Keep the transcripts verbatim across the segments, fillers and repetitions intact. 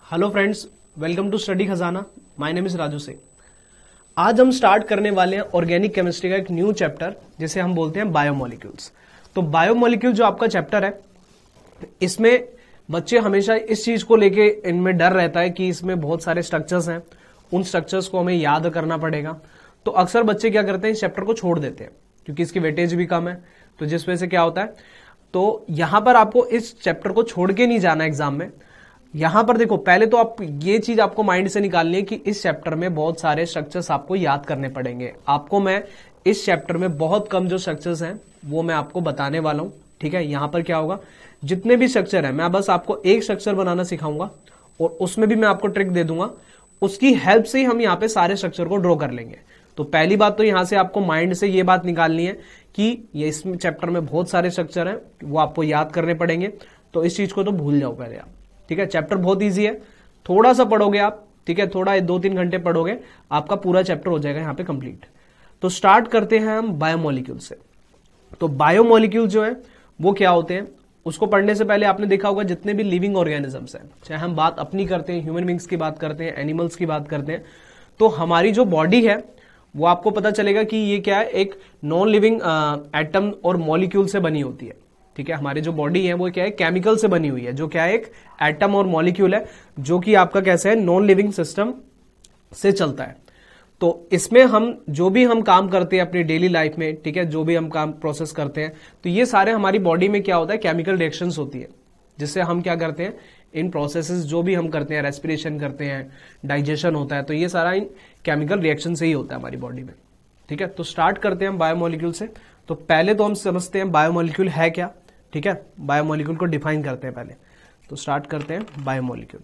Hello friends, welcome to study Khazana. My name is Raju से। आज हम स्टार्ट करने वाले हैं ऑर्गेनिक केमिस्ट्री का एक न्यू चैप्टर जिसे हम बोलते हैं बायोमोलिक्यूल्स। तो बायोमोलिक्यूल जो आपका चैप्टर है, इसमें बच्चे हमेशा इस चीज को लेके इनमें डर रहता है कि इसमें बहुत सारे स्ट्रक्चर्स हैं, उन स्ट्रक्चर्स को हमें याद करना पड़ेगा। तो अक्सर बच्चे क्या करते हैं, इस चैप्टर को छोड़ देते हैं क्योंकि इसकी वेटेज भी कम है। तो जिस वजह से क्या होता है, तो यहां पर आपको इस चैप्टर को छोड़ के नहीं जाना एग्जाम में। यहां पर देखो, पहले तो आप ये चीज आपको माइंड से निकालनी है कि इस चैप्टर में बहुत सारे स्ट्रक्चर्स आपको याद करने पड़ेंगे। आपको मैं इस चैप्टर में बहुत कम जो स्ट्रक्चर्स हैं वो मैं आपको बताने वाला हूं। ठीक है, यहां पर क्या होगा, जितने भी स्ट्रक्चर है मैं बस आपको एक स्ट्रक्चर बनाना सिखाऊंगा और उसमें भी मैं आपको ट्रिक दे दूंगा। उसकी हेल्प से ही हम यहाँ पे सारे स्ट्रक्चर को ड्रॉ कर लेंगे। तो पहली बात तो यहां से आपको माइंड से ये बात निकालनी है कि ये इस चैप्टर में बहुत सारे स्ट्रक्चर हैं, वो आपको याद करने पड़ेंगे। तो इस चीज को तो भूल जाओ पहले आप। ठीक है, चैप्टर बहुत इजी है, थोड़ा सा पढ़ोगे आप, ठीक है, थोड़ा दो तीन घंटे पढ़ोगे, आपका पूरा चैप्टर हो जाएगा यहाँ पे कंप्लीट। तो स्टार्ट करते हैं हम बायोमोलिक्यूल से। तो बायोमोलिक्यूल जो है वो क्या होते हैं, उसको पढ़ने से पहले आपने देखा होगा जितने भी लिविंग ऑर्गेनिजम्स हैं, चाहे हम बात अपनी करते हैं, ह्यूमन बींग्स की बात करते हैं, एनिमल्स की बात करते हैं, तो हमारी जो बॉडी है वो आपको पता चलेगा कि ये क्या है, एक नॉन लिविंग एटम और मॉलिक्यूल से बनी होती है। ठीक है, हमारी जो बॉडी है वो क्या है, केमिकल से बनी हुई है, जो क्या है, एक एटम और मॉलिक्यूल है, जो कि आपका कैसे है, नॉन लिविंग सिस्टम से चलता है। तो इसमें हम जो भी हम काम करते हैं अपनी डेली लाइफ में, ठीक है, जो भी हम काम प्रोसेस करते हैं, तो ये सारे हमारी बॉडी में क्या होता है, केमिकल रिएक्शंस होती है, जिससे हम क्या करते हैं, इन प्रोसेसेस जो भी हम करते हैं, रेस्पिरेशन करते हैं, डाइजेशन होता है, तो ये सारा इन केमिकल रिएक्शन से ही होता है हमारी बॉडी में। ठीक है, तो स्टार्ट करते हैं हम बायोमोलिक्यूल से। तो पहले तो हम समझते हैं बायोमोलिक्यूल है क्या। ठीक है, बायोमोलिक्यूल को डिफाइन करते हैं पहले। तो स्टार्ट करते हैं बायोमोलिक्यूल।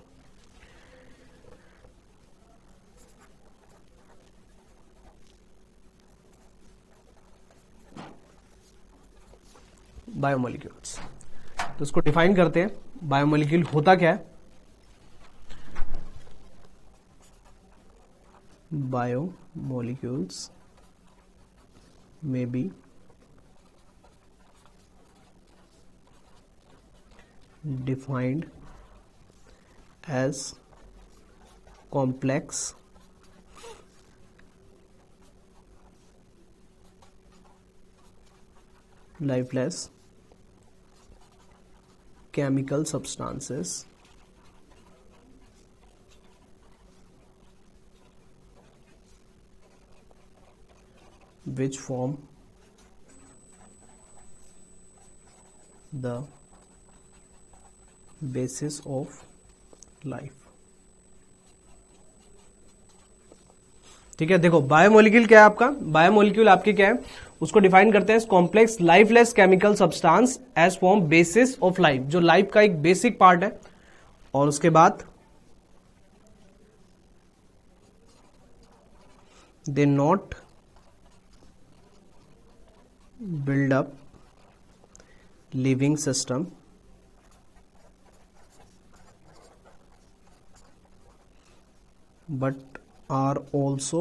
बायोमोलिक्यूल्स, तो इसको डिफाइन करते हैं, बायोमोलिक्यूल होता क्या है। बायोमोलिक्यूल्स में be defined as complex lifeless chemical substances which form the basis of life. ठीक है, देखो बायोमोलिक्यूल क्या है आपका, बायोमोलिक्यूल आपके क्या है, उसको डिफाइन करते हैं complex lifeless chemical substance as form basis of life, जो लाइफ का एक बेसिक पार्ट है। और उसके बाद they not build up living system but are also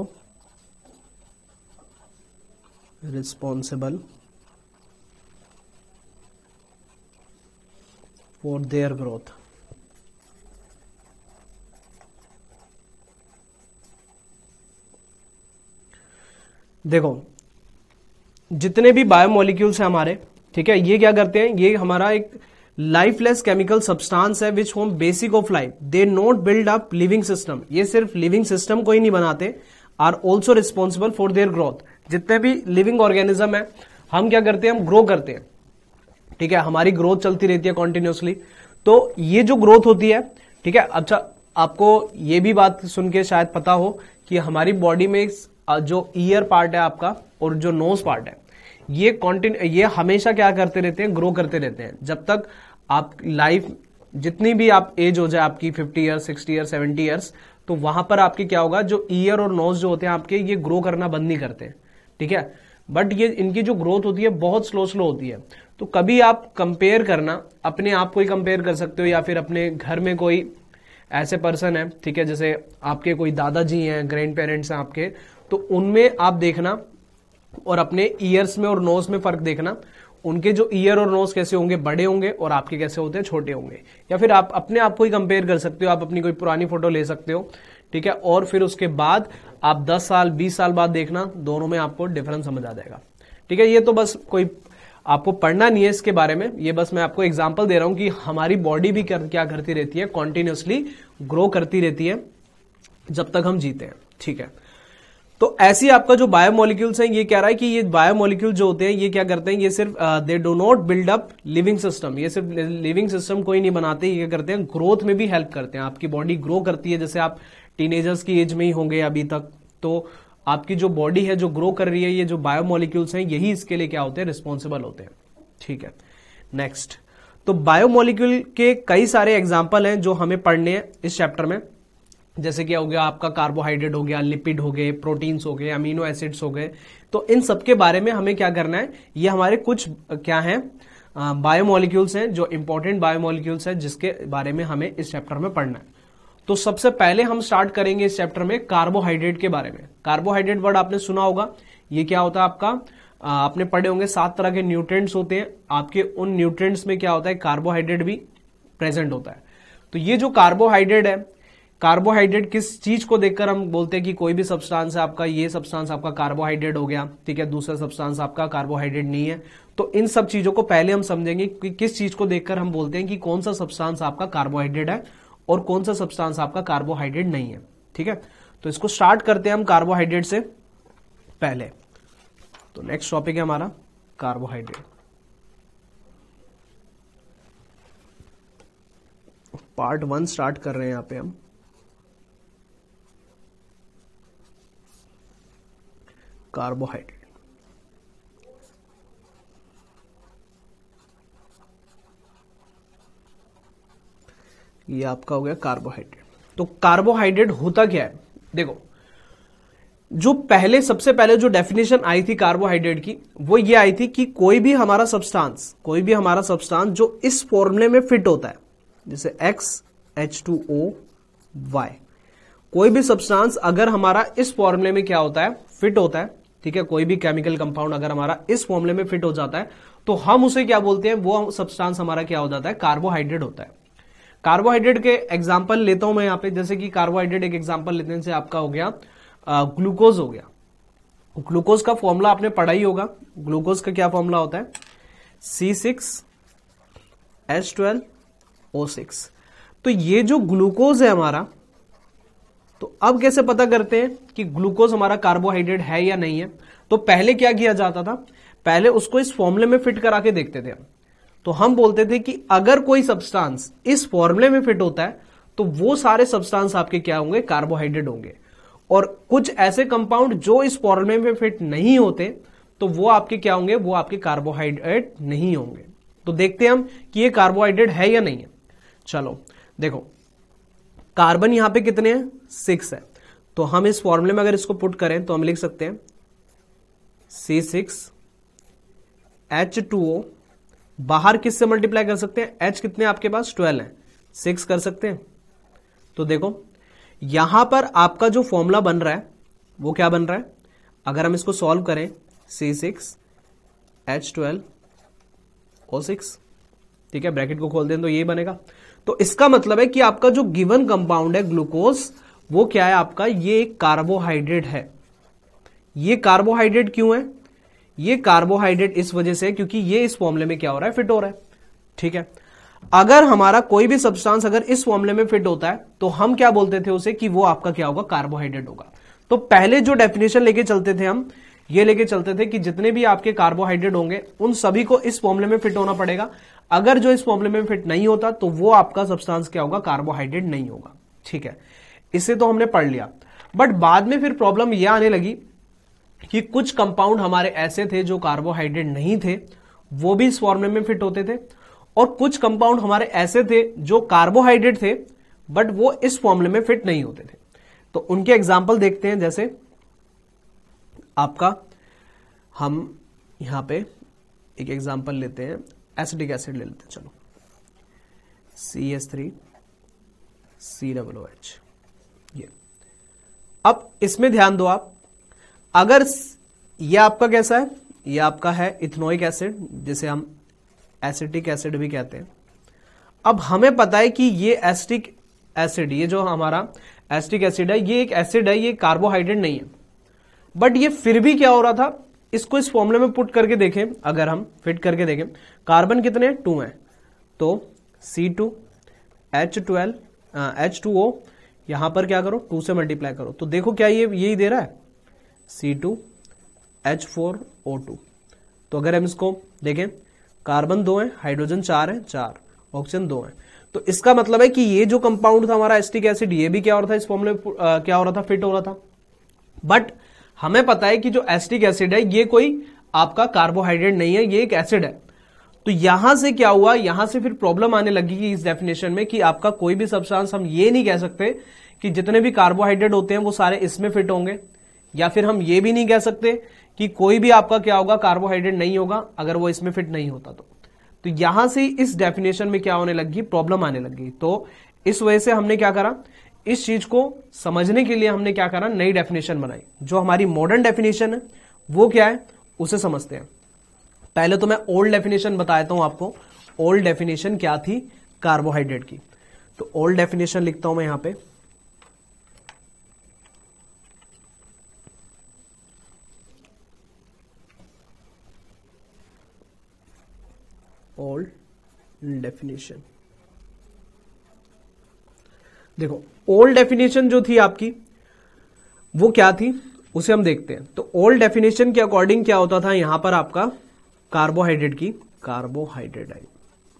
responsible for their growth। देखो जितने भी बायोमोलिक्यूल्स हैं हमारे, ठीक है, ये क्या करते हैं, ये हमारा एक लाइफलेस केमिकल सब्सटेंस है which form basic of life. They not build up living system, ये सिर्फ लिविंग सिस्टम को ही नहीं बनाते, are also responsible for their growth. जितने भी लिविंग ऑर्गेनिज्म है, हम क्या करते हैं, हम ग्रो करते हैं। ठीक है, हमारी ग्रोथ चलती रहती है कॉन्टिन्यूसली। तो ये जो ग्रोथ होती है, ठीक है, अच्छा आपको ये भी बात सुन के शायद पता हो कि हमारी बॉडी में जो ईयर पार्ट है आपका और जो नोज पार्ट है, ये कॉन्टिन्यू ये हमेशा क्या करते रहते हैं, ग्रो करते रहते हैं। जब तक आप लाइफ जितनी भी आप एज हो जाए आपकी fifty years, sixty years, seventy years, तो वहां पर आपके क्या होगा, जो ईयर और नोज जो होते हैं आपके, ये ग्रो करना बंद नहीं करते। ठीक है, बट ये इनकी जो ग्रोथ होती है बहुत स्लो स्लो होती है। तो कभी आप कंपेयर करना, अपने आप को ही कंपेयर कर सकते हो या फिर अपने घर में कोई ऐसे पर्सन है, ठीक है, जैसे आपके कोई दादाजी हैं, ग्रैंड पेरेंट्स हैं आपके, तो उनमें आप देखना और अपने ईयर्स में और नोज में फर्क देखना। उनके जो ईयर और नोज कैसे होंगे, बड़े होंगे, और आपके कैसे होते हैं, छोटे होंगे। या फिर आप अपने आप को ही कंपेयर कर सकते हो, आप अपनी कोई पुरानी फोटो ले सकते हो, ठीक है, और फिर उसके बाद आप दस साल बीस साल बाद देखना, दोनों में आपको डिफरेंस समझ आ जाएगा, ठीक है। ये तो बस कोई आपको पढ़ना नहीं है इसके बारे में, ये बस मैं आपको एग्जांपल दे रहा हूं कि हमारी बॉडी भी कर, क्या करती रहती है, कॉन्टिन्यूसली ग्रो करती रहती है जब तक हम जीते हैं, ठीक है। तो ऐसी आपका जो बायोमोलिक्यूल्स हैं, ये कह रहा है कि ये बायोमोलिक्यूल जो होते हैं ये क्या करते हैं, ये सिर्फ they do not build up living system, ये सिर्फ लिविंग सिस्टम कोई नहीं बनाते, ये क्या करते हैं, ग्रोथ में भी हेल्प करते हैं। आपकी बॉडी ग्रो करती है, जैसे आप टीनेजर्स की एज में ही होंगे अभी तक, तो आपकी जो बॉडी है जो ग्रो कर रही है, ये जो बायोमोलिक्यूल्स हैं यही इसके लिए क्या होते हैं, रिस्पॉन्सिबल होते हैं, ठीक है। नेक्स्ट, तो बायोमोलिक्यूल के कई सारे एग्जाम्पल हैं जो हमें पढ़ने हैं इस चैप्टर में, जैसे क्या हो गया आपका कार्बोहाइड्रेट हो गया, लिपिड हो गए, प्रोटीन्स हो गए, अमीनो एसिड्स हो गए। तो इन सबके बारे में हमें क्या करना है, ये हमारे कुछ क्या हैं, बायोमोलिक्यूल्स हैं जो इंपॉर्टेंट बायोमोलिक्यूल्स हैं जिसके बारे में हमें इस चैप्टर में पढ़ना है। तो सबसे पहले हम स्टार्ट करेंगे इस चैप्टर में कार्बोहाइड्रेट के बारे में। कार्बोहाइड्रेट वर्ड आपने सुना होगा, ये क्या होता है आपका, आपने पढ़े होंगे सात तरह के न्यूट्रिएंट्स होते हैं, आपके उन न्यूट्रिएंट्स में क्या होता है, कार्बोहाइड्रेट भी प्रेजेंट होता है। तो ये जो कार्बोहाइड्रेट है, कार्बोहाइड्रेट किस चीज को देखकर हम बोलते हैं कि कोई भी सब्सटेंस है आपका, ये सब्सटेंस आपका कार्बोहाइड्रेट हो गया, ठीक है, दूसरा सब्सटेंस आपका कार्बोहाइड्रेट नहीं है। तो इन सब चीजों को पहले हम समझेंगे कि किस चीज को देखकर हम बोलते हैं कि कौन सा सब्सटेंस आपका कार्बोहाइड्रेट है और कौन सा सब्सटेंस आपका कार्बोहाइड्रेट नहीं है, ठीक है। तो इसको स्टार्ट करते हैं हम कार्बोहाइड्रेट से पहले। तो नेक्स्ट टॉपिक है हमारा कार्बोहाइड्रेट। पार्ट वन स्टार्ट कर रहे हैं यहां पे हम। कार्बोहाइड्रेट, ये आपका हो गया कार्बोहाइड्रेट। तो कार्बोहाइड्रेट होता क्या है, देखो, जो पहले सबसे पहले जो डेफिनेशन आई थी कार्बोहाइड्रेट की, वो ये आई थी कि कोई भी हमारा सब्सटेंस कोई भी हमारा सब्सटेंस जो इस फॉर्मूले में फिट होता है, जैसे X H two O Y, कोई भी सब्सटेंस अगर हमारा इस फॉर्मूले में क्या होता है, फिट होता है, ठीक है, कोई भी केमिकल कंपाउंड अगर हमारा इस फॉर्मूले में फिट हो जाता है, तो हम उसे क्या बोलते हैं, वो सब्सटेंस हमारा क्या हो जाता है, कार्बोहाइड्रेट होता है। कार्बोहाइड्रेट के एग्जांपल लेता हूं मैं यहां पे, जैसे कि कार्बोहाइड्रेट एक एग्जांपल लेते हैं, जैसे आपका हो गया ग्लूकोज हो गया। ग्लूकोज का फॉर्मूला आपने पढ़ा ही होगा, ग्लूकोज का क्या फॉर्मूला होता है, C six H twelve O six. तो ये जो ग्लूकोज है हमारा, तो अब कैसे पता करते हैं कि ग्लूकोज हमारा कार्बोहाइड्रेट है या नहीं है। तो पहले क्या किया जाता था, पहले उसको इस फॉर्मूले में फिट करा के देखते थे हम। तो हम बोलते थे कि अगर कोई सब्सटेंस इस फॉर्मूले में फिट होता है तो वो सारे सब्सटेंस आपके क्या होंगे, कार्बोहाइड्रेट होंगे। और कुछ ऐसे कंपाउंड जो इस फॉर्मूले में फिट नहीं होते, तो वो आपके क्या होंगे, वो आपके कार्बोहाइड्रेट नहीं होंगे। तो देखते हैं हम कि ये कार्बोहाइड्रेट है या नहीं है। चलो देखो, कार्बन यहां पे कितने हैं, सिक्स है। तो हम इस फॉर्मूले में अगर इसको पुट करें तो हम लिख सकते हैं C six H two O, बाहर किससे मल्टीप्लाई कर सकते हैं, H कितने आपके पास, ट्वेल्व है, सिक्स कर सकते हैं। तो देखो यहां पर आपका जो फॉर्मूला बन रहा है वो क्या बन रहा है, अगर हम इसको सॉल्व करें, C six H twelve O six, ठीक है, ब्रैकेट को खोल दें तो ये बनेगा। तो इसका मतलब है कि आपका जो गिवन कंपाउंड है ग्लूकोज, वो क्या है आपका, ये एक कार्बोहाइड्रेट है। ये कार्बोहाइड्रेट क्यों है, ये कार्बोहाइड्रेट इस वजह से क्योंकि ये इस फॉर्मूले में क्या हो रहा है, फिट हो रहा है, ठीक है। अगर हमारा कोई भी सब्सटेंस अगर इस फॉर्मूले में फिट होता है तो हम क्या बोलते थे उसे कि वो आपका क्या होगा, कार्बोहाइड्रेट होगा। तो पहले जो डेफिनेशन लेके चलते थे हम, ये लेके चलते थे कि जितने भी आपके कार्बोहाइड्रेट होंगे उन सभी को इस फॉर्मूले में फिट होना पड़ेगा। अगर जो इस फॉर्मूले में फिट नहीं होता तो वो आपका सब्सटेंस क्या होगा, कार्बोहाइड्रेट नहीं होगा, ठीक है। इससे तो हमने पढ़ लिया। बट बाद में फिर प्रॉब्लम यह आने लगी कि कुछ कंपाउंड हमारे ऐसे थे जो कार्बोहाइड्रेट नहीं थे, वो भी इस फॉर्मूले में फिट होते थे, और कुछ कंपाउंड हमारे ऐसे थे जो कार्बोहाइड्रेट थे बट वो इस फॉर्मूले में फिट नहीं होते थे। तो उनके एग्जाम्पल देखते हैं, जैसे आपका हम यहां पे एक एग्जाम्पल लेते हैं, एसिटिक एसिड ले लेते हैं, चलो C S three C double O H. ये अब इसमें ध्यान दो आप, अगर ये आपका कैसा है, ये आपका है इथेनोइक एसिड, जिसे हम एसिटिक एसिड भी कहते हैं। अब हमें पता है कि ये एसिटिक एसिड, ये जो हमारा एसिटिक एसिड है, ये एक एसिड है, ये कार्बोहाइड्रेट नहीं है। बट ये फिर भी क्या हो रहा था, इसको इस फॉर्मूले में पुट करके देखें, अगर हम फिट करके देखें, कार्बन कितने, टू है, तो C two H twelve H two O, यहां पर क्या करो, टू से मल्टीप्लाई करो, तो देखो क्या ये यही दे रहा है, C two H four O two. तो अगर हम इसको देखें, कार्बन दो है, हाइड्रोजन चार है, चार, ऑक्सीजन दो है, तो इसका मतलब है कि ये जो कंपाउंड था हमारा एसिटिक एसिड, ये भी क्या हो रहा था, इस फॉर्मूले में क्या हो रहा था, फिट हो रहा था। बट हमें पता है कि जो एसिटिक एसिड है ये कोई आपका कार्बोहाइड्रेट नहीं है, ये एक एसिड है। तो यहां से क्या हुआ, यहां से फिर प्रॉब्लम आने लगी कि इस डेफिनेशन में कि आपका कोई भी सब्सटेंस, हम ये नहीं कह सकते कि जितने भी कार्बोहाइड्रेट होते हैं वो सारे इसमें फिट होंगे, या फिर हम ये भी नहीं कह सकते कि कोई भी आपका क्या होगा, कार्बोहाइड्रेट नहीं होगा अगर वो इसमें फिट नहीं होता तो। तो यहां से इस डेफिनेशन में क्या होने लगी, प्रॉब्लम आने लगी। तो इस वजह से हमने क्या करा, इस चीज को समझने के लिए हमने क्या करा, नई डेफिनेशन बनाई। जो हमारी मॉडर्न डेफिनेशन है वो क्या है, उसे समझते हैं। पहले तो मैं ओल्ड डेफिनेशन बताता हूं आपको। ओल्ड डेफिनेशन क्या थी कार्बोहाइड्रेट की, तो ओल्ड डेफिनेशन लिखता हूं मैं यहां पे। ओल्ड डेफिनेशन, देखो ओल्ड डेफिनेशन जो थी आपकी वो क्या थी, उसे हम देखते हैं। तो ओल्ड डेफिनेशन के अकॉर्डिंग क्या होता था, यहां पर आपका कार्बोहाइड्रेट की, कार्बोहाइड्रेट आई,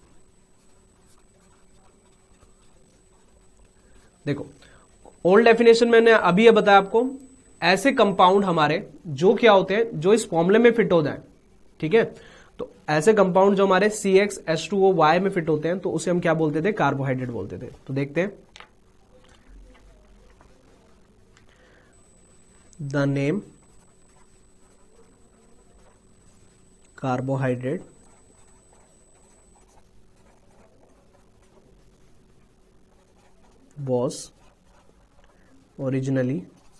देखो ओल्ड डेफिनेशन मैंने अभी ये बताया आपको, ऐसे कंपाउंड हमारे जो क्या होते हैं, जो इस फॉर्मूले में फिट हो जाए, ठीक है। तो ऐसे कंपाउंड जो हमारे C X H two O Y में फिट होते हैं, तो उसे हम क्या बोलते थे, कार्बोहाइड्रेट बोलते थे। तो देखते हैं, the name carbohydrate was originally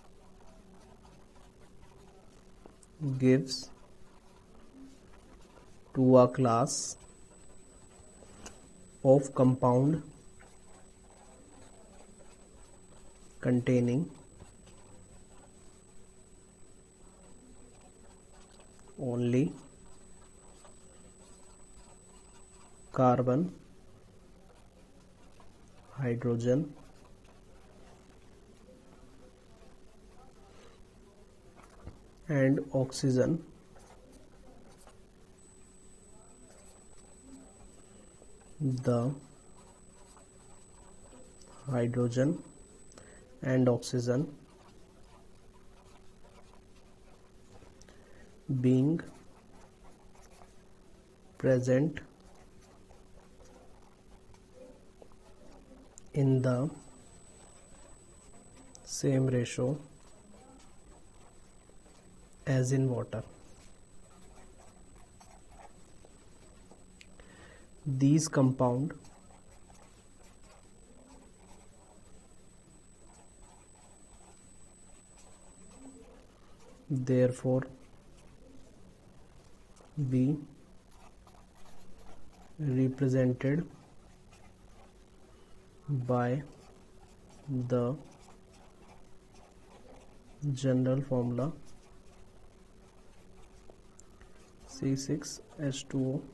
gives to a class of compound containing only carbon, hydrogen and oxygen the hydrogen and oxygen being present in the same ratio as in water. These compound therefore be represented by the general formula C six H two O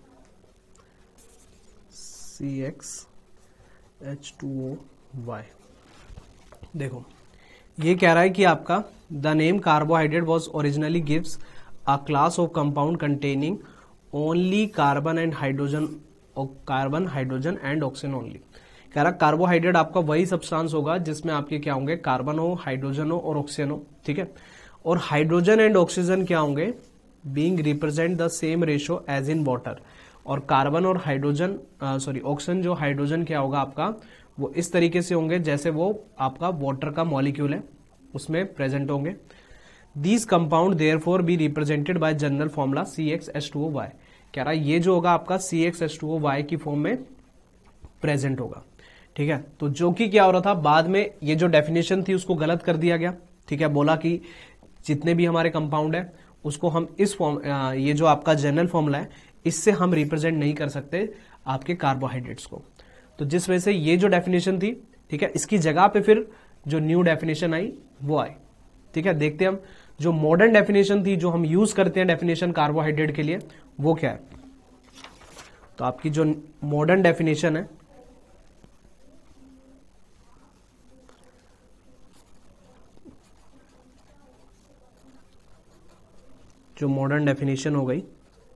C X H two O Y। देखो ये कह रहा है कि आपका the name carbohydrate was originally gives a class of compound containing only carbon and hydrogen, carbon hydrogen and oxygen only. कह रहा carbohydrate आपका वही सब्सटेंस होगा जिसमें आपके क्या होंगे, कार्बन हो, हाइड्रोजन हो और ऑक्सीजन हो, ठीक है। और हाइड्रोजन एंड ऑक्सीजन क्या होंगे, being represent the same ratio as in water. और कार्बन और हाइड्रोजन सॉरी ऑक्सीजन जो हाइड्रोजन क्या होगा आपका, वो इस तरीके से होंगे जैसे वो आपका वाटर का मॉलिक्यूल है उसमें प्रेजेंट होंगे। These compound therefore be represented by general formula C X H two O Y. कह रहा ये जो होगा आपका C X H two O Y की फॉर्म में प्रेजेंट होगा, ठीक है। तो जो कि क्या हो रहा था, बाद में ये जो डेफिनेशन थी उसको गलत कर दिया गया, ठीक है। बोला कि जितने भी हमारे कंपाउंड है उसको हम इस फॉर्म, ये जो आपका जनरल फॉर्मूला है, इससे हम रिप्रेजेंट नहीं कर सकते आपके कार्बोहाइड्रेट्स को। तो जिस वजह से ये जो डेफिनेशन थी, ठीक है, इसकी जगह पे फिर जो न्यू डेफिनेशन आई वो आई। ठीक है, देखते हैं हम जो मॉडर्न डेफिनेशन थी, जो हम यूज करते हैं डेफिनेशन कार्बोहाइड्रेट के लिए, वो क्या है। तो आपकी जो मॉडर्न डेफिनेशन है, जो मॉडर्न डेफिनेशन हो गई,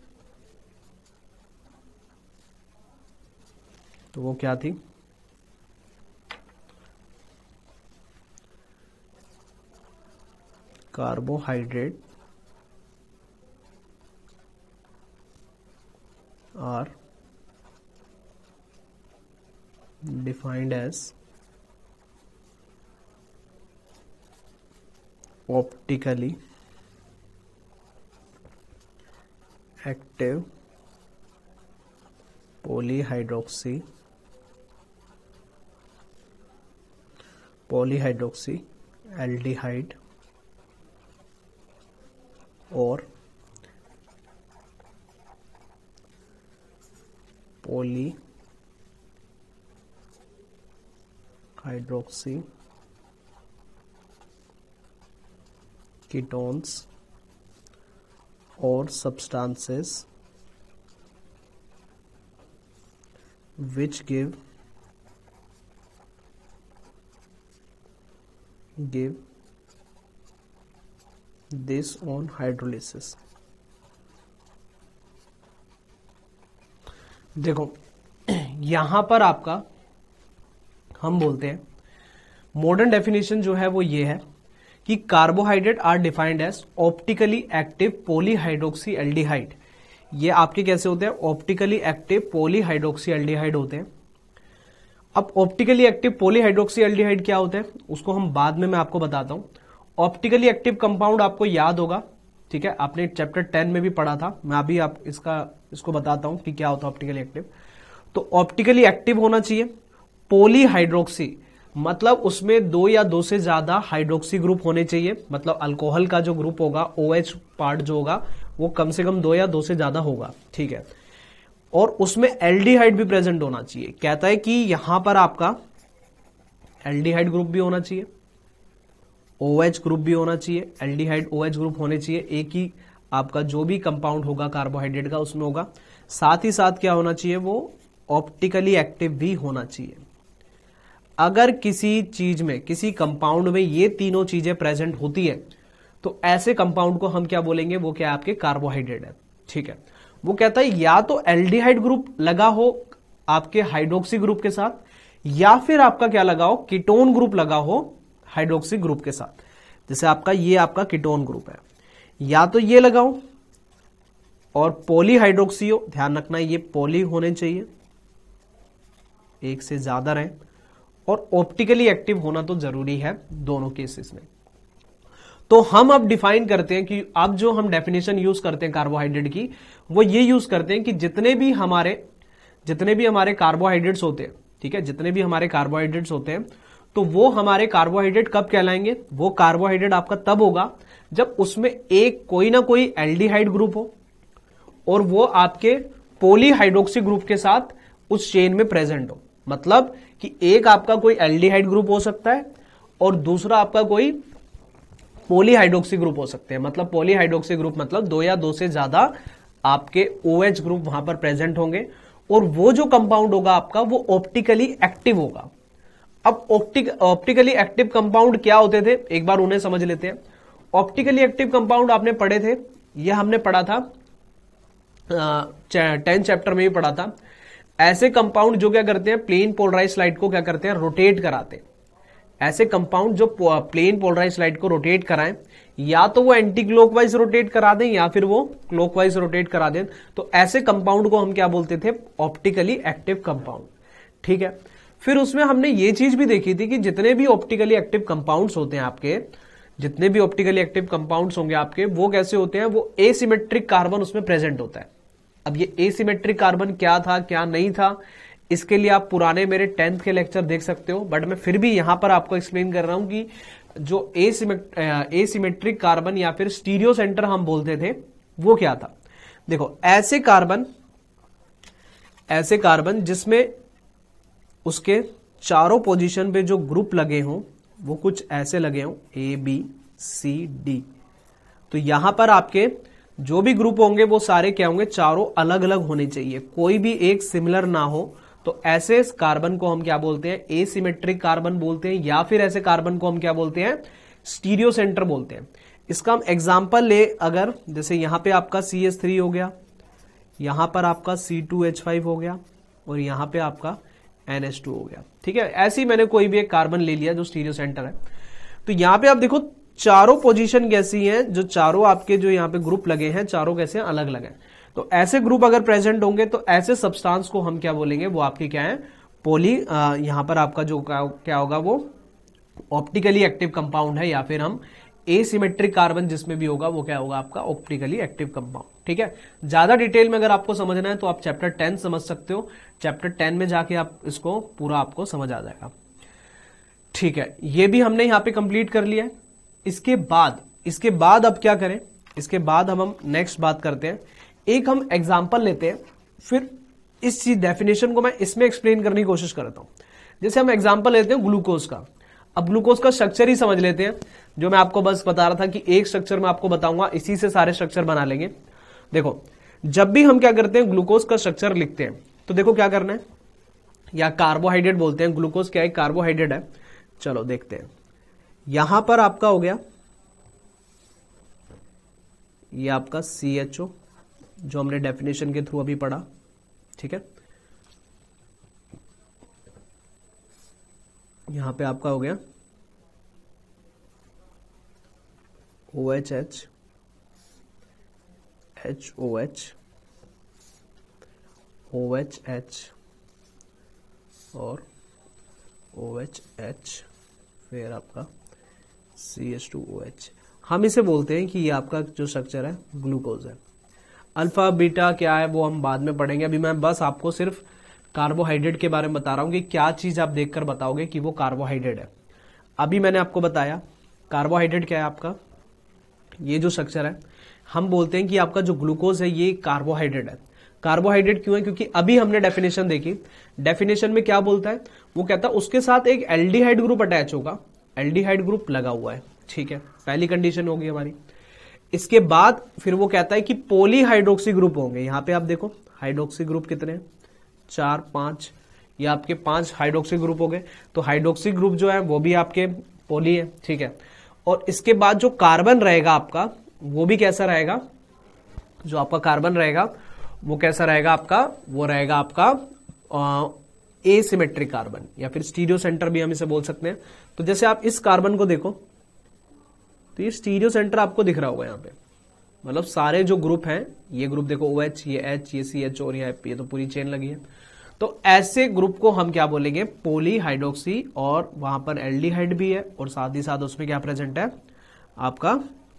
तो वो क्या थी, carbohydrate are defined as optically active polyhydroxy polyhydroxy aldehyde और पॉली हाइड्रोक्सी कीटोन्स और substances which give give this on hydrolysis। देखो यहां पर आपका हम बोलते हैं मॉडर्न डेफिनेशन जो है वो ये है कि carbohydrate are defined as optically active polyhydroxy aldehyde. ये आपके कैसे होते हैं, ऑप्टिकली एक्टिव पॉलीहाइड्रोक्सी एल्डिहाइड होते हैं। अब ऑप्टिकली एक्टिव पॉलीहाइड्रोक्सी एल्डिहाइड क्या होते हैं, उसको हम बाद में मैं आपको बताता हूं। ऑप्टिकली एक्टिव कंपाउंड आपको याद होगा, ठीक है, आपने चैप्टर टेन में भी पढ़ा था। मैं अभी आप इसका इसको बताता हूं कि क्या होता है ऑप्टिकली एक्टिव। तो ऑप्टिकली एक्टिव होना चाहिए, पॉलीहाइड्रोक्सी मतलब उसमें दो या दो से ज्यादा हाइड्रोक्सी ग्रुप होने चाहिए, मतलब अल्कोहल का जो ग्रुप होगा, ओएच पार्ट जो होगा वो कम से कम दो या दो से ज्यादा होगा, ठीक है। और उसमें एल्डिहाइड भी प्रेजेंट होना चाहिए। कहता है कि यहां पर आपका एल्डिहाइड ग्रुप भी होना चाहिए, ओएच ग्रुप भी होना चाहिए, एल्डिहाइड ओएच ग्रुप होने चाहिए। एक ही आपका जो भी कंपाउंड होगा कार्बोहाइड्रेट का उसमें होगा। साथ ही साथ क्या होना चाहिए, वो ऑप्टिकली एक्टिव भी होना चाहिए। अगर किसी चीज में, किसी कंपाउंड में ये तीनों चीजें प्रेजेंट होती है तो ऐसे कंपाउंड को हम क्या बोलेंगे, वो क्या आपके कार्बोहाइड्रेट है, ठीक है। वो कहता है या तो एल्डिहाइड ग्रुप लगा हो आपके हाइड्रोक्सी ग्रुप के साथ, या फिर आपका क्या लगा हो, कीटोन ग्रुप लगा हो हाइड्रोक्सी ग्रुप के साथ। जैसे आपका ये आपका कीटोन ग्रुप है, या तो ये लगाओ और पॉलीहाइड्रोक्सी हो, ध्यान रखना ये पॉली होने चाहिए, एक से ज्यादा रहे, और ऑप्टिकली एक्टिव होना तो जरूरी है दोनों केसेस में। तो हम अब डिफाइन करते हैं कि अब जो हम डेफिनेशन यूज करते हैं कार्बोहाइड्रेट की, वो ये यूज करते हैं कि जितने भी हमारे जितने भी हमारे कार्बोहाइड्रेट्स होते हैं, ठीक है, जितने भी हमारे कार्बोहाइड्रेट्स होते हैं, तो वो हमारे कार्बोहाइड्रेट कब कहलाएंगे, वो कार्बोहाइड्रेट आपका तब होगा जब उसमें एक कोई ना कोई एल्डिहाइड ग्रुप हो और वो आपके पॉलीहाइड्रोक्सी ग्रुप के साथ उस चेन में प्रेजेंट हो। मतलब कि एक आपका कोई एल्डिहाइड ग्रुप हो सकता है और दूसरा आपका कोई पॉलीहाइड्रोक्सी ग्रुप हो सकते हैं। मतलब पॉलीहाइड्रोक्सी ग्रुप मतलब दो या दो से ज्यादा आपके ओएच ग्रुप वहां पर प्रेजेंट होंगे, और वो जो कंपाउंड होगा आपका वो ऑप्टिकली एक्टिव होगा। अब ऑप्टिक ऑप्टिकली एक्टिव कंपाउंड क्या होते थे, एक बार उन्हें समझ लेते हैं। ऑप्टिकली एक्टिव कंपाउंड आपने पढ़े थे, यह हमने पढ़ा था टेंथ चैप्टर में भी पढ़ा था। ऐसे कंपाउंड जो क्या करते हैं, प्लेन पोलराइज्ड लाइट को क्या करते हैं, रोटेट कराते हैं। ऐसे कंपाउंड जो प्लेन पोलराइज्ड लाइट को रोटेट कराएं, या तो वो एंटी क्लॉकवाइज रोटेट करा दें या फिर वो क्लॉकवाइज रोटेट करा दें, तो ऐसे कंपाउंड को हम क्या बोलते थे, ऑप्टिकली एक्टिव कंपाउंड, ठीक है। फिर उसमें हमने ये चीज भी देखी थी कि जितने भी ऑप्टिकली एक्टिव कंपाउंड्स होते हैं आपके, जितने भी ऑप्टिकली एक्टिव कंपाउंड्स होंगे आपके, वो कैसे होते हैं, वो एसिमेट्रिक कार्बन उसमें प्रेजेंट होता है। अब ये एसिमेट्रिक कार्बन क्या था क्या नहीं था, इसके लिए आप पुराने मेरे टेंथ के लेक्चर देख सकते हो, बट मैं फिर भी यहां पर आपको एक्सप्लेन कर रहा हूं कि जो एसिमेट्रिक कार्बन या फिर स्टीरियो सेंटर हम बोलते थे वो क्या था। देखो ऐसे कार्बन ऐसे कार्बन जिसमें उसके चारों पोजीशन पे जो ग्रुप लगे हों वो कुछ ऐसे लगे हों, ए बी सी डी। तो यहां पर आपके जो भी ग्रुप होंगे वो सारे क्या होंगे, चारों अलग अलग होने चाहिए, कोई भी एक सिमिलर ना हो। तो ऐसे कार्बन को हम क्या बोलते हैं, एसिमेट्रिक कार्बन बोलते हैं, या फिर ऐसे कार्बन को हम क्या बोलते हैं, स्टीरियो सेंटर बोलते हैं। इसका हम एग्जांपल ले, अगर जैसे यहां पे आपका सी एच थ्री हो गया, यहां पर आपका सी टू एच फाइव हो गया और यहां पे आपका एन एच टू हो गया। ठीक है, ऐसे ही मैंने कोई भी एक कार्बन ले लिया जो स्टीरियो सेंटर है। तो यहां पे आप देखो चारों पोजीशन कैसी हैं, जो चारों आपके जो यहाँ पे ग्रुप लगे हैं चारों कैसे अलग अलग हैं। तो ऐसे ग्रुप अगर प्रेजेंट होंगे तो ऐसे सब्सटेंस को हम क्या बोलेंगे, वो आपके क्या है, पॉली, यहां पर आपका जो क्या होगा वो ऑप्टिकली एक्टिव कंपाउंड है, या फिर हम एसिमेट्रिक कार्बन जिसमें भी होगा वो क्या होगा आपका ऑप्टिकली एक्टिव कंपाउंड। ठीक है, ज्यादा डिटेल में अगर आपको समझना है तो आप चैप्टर टेन समझ सकते हो, चैप्टर टेन में जाके आप इसको पूरा आपको समझ आ जाएगा। ठीक है, ये भी हमने यहां पे कंप्लीट कर लिया है। इसके बाद इसके बाद अब क्या करें, इसके बाद हम हम नेक्स्ट बात करते हैं, एक हम एग्जांपल लेते हैं, फिर इस चीज डेफिनेशन को मैं इसमें एक्सप्लेन करने की कोशिश करता हूं। जैसे हम एग्जांपल लेते हैं ग्लूकोज का। अब ग्लूकोज का स्ट्रक्चर ही समझ लेते हैं, जो मैं आपको बस बता रहा था कि एक स्ट्रक्चर में आपको बताऊंगा, इसी से सारे स्ट्रक्चर बना लेंगे। देखो जब भी हम क्या करते हैं ग्लूकोज का स्ट्रक्चर लिखते हैं तो देखो क्या करना है, या कार्बोहाइड्रेट बोलते हैं, ग्लूकोज क्या है, कार्बोहाइड्रेट है। चलो देखते हैं, यहां पर आपका हो गया ये आपका सी एच ओ, जो हमने डेफिनेशन के थ्रू अभी पढ़ा। ठीक है, यहां पे आपका हो गया O H H, H O H, O H H और ओ एच एच, फिर आपका C H two O H. हम इसे बोलते हैं कि ये आपका जो स्ट्रक्चर है ग्लूकोज है। अल्फा बीटा क्या है वो हम बाद में पढ़ेंगे, अभी मैं बस आपको सिर्फ कार्बोहाइड्रेट के बारे में बता रहा हूं कि क्या चीज आप देखकर बताओगे कि वो कार्बोहाइड्रेट है। अभी मैंने आपको बताया कार्बोहाइड्रेट क्या है आपका, ये जो स्ट्रक्चर है हम बोलते हैं कि आपका जो ग्लूकोज है ये कार्बोहाइड्रेट है। कार्बोहाइड्रेट क्यों है, क्योंकि अभी हमने डेफिनेशन देखी, डेफिनेशन में क्या बोलता है, वो कहता है उसके साथ एक एल्डिहाइड ग्रुप अटैच होगा, एल्डिहाइड ग्रुप लगा हुआ है। ठीक है, पहली कंडीशन होगी हमारी। इसके बाद फिर वो कहता है कि पॉलीहाइड्रोक्सी ग्रुप होंगे। यहां पे आप देखो हाइड्रोक्सी ग्रुप कितने हैं, चार पांच, ये आपके पांच हाइड्रोक्सी ग्रुप हो गए। तो हाइड्रोक्सी ग्रुप जो है वो भी आपके पॉली है। ठीक है, और इसके बाद जो कार्बन रहेगा आपका वो भी कैसा रहेगा, जो आपका कार्बन रहेगा वो कैसा रहेगा आपका, वो रहेगा आपका एसिमेट्रिक कार्बन, या फिर स्टीरियो सेंटर भी हम इसे बोल सकते हैं। तो जैसे आप इस कार्बन को देखो तो ये स्टीरियो सेंटर आपको दिख रहा होगा यहाँ पे, मतलब सारे जो ग्रुप हैं, ये ग्रुप देखो ओ एच, ये एच, ये सी एच और ये ये तो पूरी चेन लगी है। तो ऐसे ग्रुप को हम क्या बोलेंगे, पॉली हाइड्रोक्सी, और वहां पर एल्डिहाइड भी है और साथ ही साथ उसमें क्या प्रेजेंट है आपका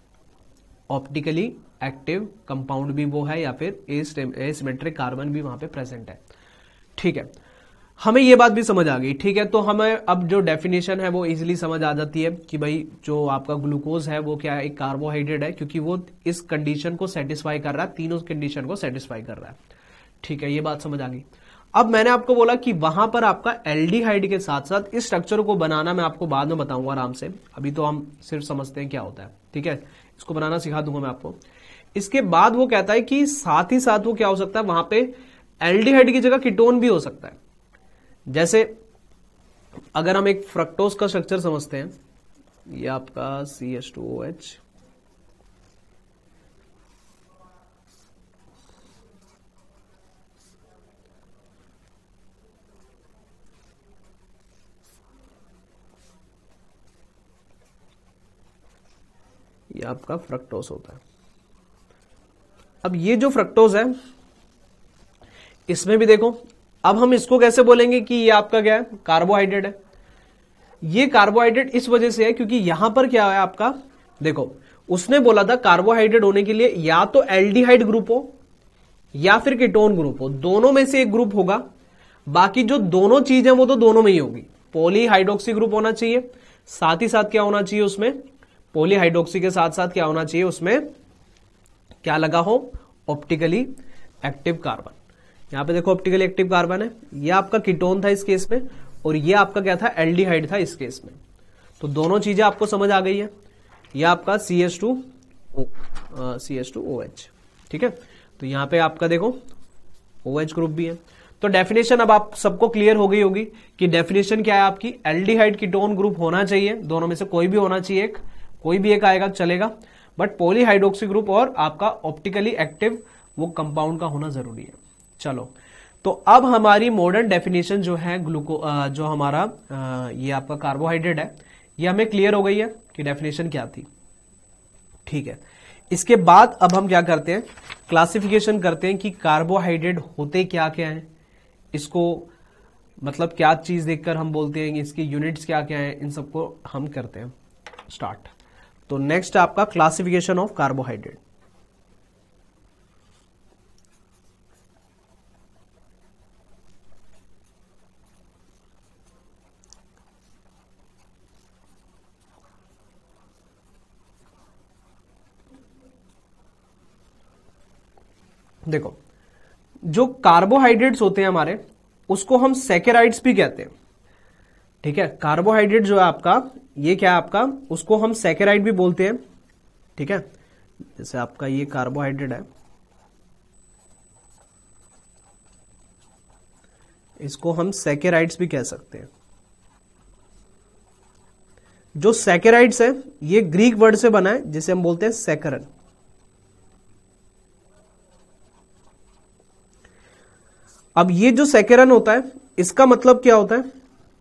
ऑप्टिकली एक्टिव कंपाउंड भी वो है, या फिर एसिमेट्रिक कार्बन भी वहां पे प्रेजेंट है। ठीक है, हमें ये बात भी समझ आ गई। ठीक है, तो हमें अब जो डेफिनेशन है वो इजीली समझ आ जाती है कि भाई जो आपका ग्लूकोज है वो क्या है, एक कार्बोहाइड्रेट है, क्योंकि वो इस कंडीशन को सेटिस्फाई कर रहा है, तीनों कंडीशन को सेटिस्फाई कर रहा है। ठीक है, ये बात समझ आ गई। अब मैंने आपको बोला कि वहां पर आपका एल्डिहाइड के साथ साथ इस स्ट्रक्चर को बनाना मैं आपको बाद में बताऊंगा आराम से, अभी तो हम सिर्फ समझते हैं क्या होता है। ठीक है, इसको बनाना सिखा दूंगा मैं आपको। इसके बाद वो कहता है कि साथ ही साथ वो क्या हो सकता है, वहां पे एल्डिहाइड की जगह कीटोन भी हो सकता है। जैसे अगर हम एक फ्रक्टोज का स्ट्रक्चर समझते हैं, ये आपका C H two O H, ये आपका फ्रक्टोज होता है। अब ये जो फ्रक्टोज है इसमें भी देखो, अब हम इसको कैसे बोलेंगे कि ये आपका क्या है, कार्बोहाइड्रेट है। ये कार्बोहाइड्रेट इस वजह से है क्योंकि यहां पर क्या है आपका, देखो उसने बोला था कार्बोहाइड्रेट होने के लिए या तो एल्डिहाइड ग्रुप हो या फिर कीटोन ग्रुप हो, दोनों में से एक ग्रुप होगा। बाकी जो दोनों चीज है वो तो दोनों में ही होगी, पॉली हाइड्रोक्सी ग्रुप होना चाहिए साथ ही साथ क्या होना चाहिए उसमें, पॉलीहाइड्रोक्सी के साथ साथ क्या होना चाहिए उसमें, क्या लगा हो, ऑप्टिकली एक्टिव कार्बन। यहां पे देखो ऑप्टिकली एक्टिव कार्बन है, यह आपका कीटोन था इस केस में, और ये आपका क्या था, एल्डिहाइड था इस केस में। तो दोनों चीजें आपको समझ आ गई है। यह आपका C H two O C H two O H, ठीक है। तो यहां पे आपका देखो OH ग्रुप भी है। तो डेफिनेशन अब आप सबको क्लियर हो गई होगी कि डेफिनेशन क्या है आपकी, एल्डिहाइड कीटोन ग्रुप होना चाहिए, दोनों में से कोई भी होना चाहिए, एक कोई भी एक आएगा चलेगा, बट पॉलीहाइड्रोक्सी ग्रुप और आपका ऑप्टिकली एक्टिव वो कंपाउंड का होना जरूरी है। चलो, तो अब हमारी मॉडर्न डेफिनेशन जो है ग्लूको जो हमारा आ, ये आपका कार्बोहाइड्रेट है, ये हमें क्लियर हो गई है कि डेफिनेशन क्या थी, ठीक है। इसके बाद अब हम क्या करते हैं, क्लासिफिकेशन करते हैं कि कार्बोहाइड्रेट होते क्या क्या हैं, इसको मतलब क्या चीज देखकर हम बोलते हैं, इसकी यूनिट्स क्या क्या हैं, इन सबको हम करते हैं स्टार्ट। तो नेक्स्ट आपका क्लासिफिकेशन ऑफ कार्बोहाइड्रेट। देखो, जो कार्बोहाइड्रेट्स होते हैं हमारे, उसको हम सैकेराइड्स भी कहते हैं, ठीक है। कार्बोहाइड्रेट जो है आपका, ये क्या है आपका, उसको हम सैकेराइड भी बोलते हैं, ठीक है। जैसे आपका ये कार्बोहाइड्रेट है, इसको हम सैकेराइड्स भी कह सकते हैं। जो सैकेराइड्स है ये ग्रीक वर्ड से बना है जिसे हम बोलते हैं सैकरन। अब ये जो सैकरन होता है इसका मतलब क्या होता है,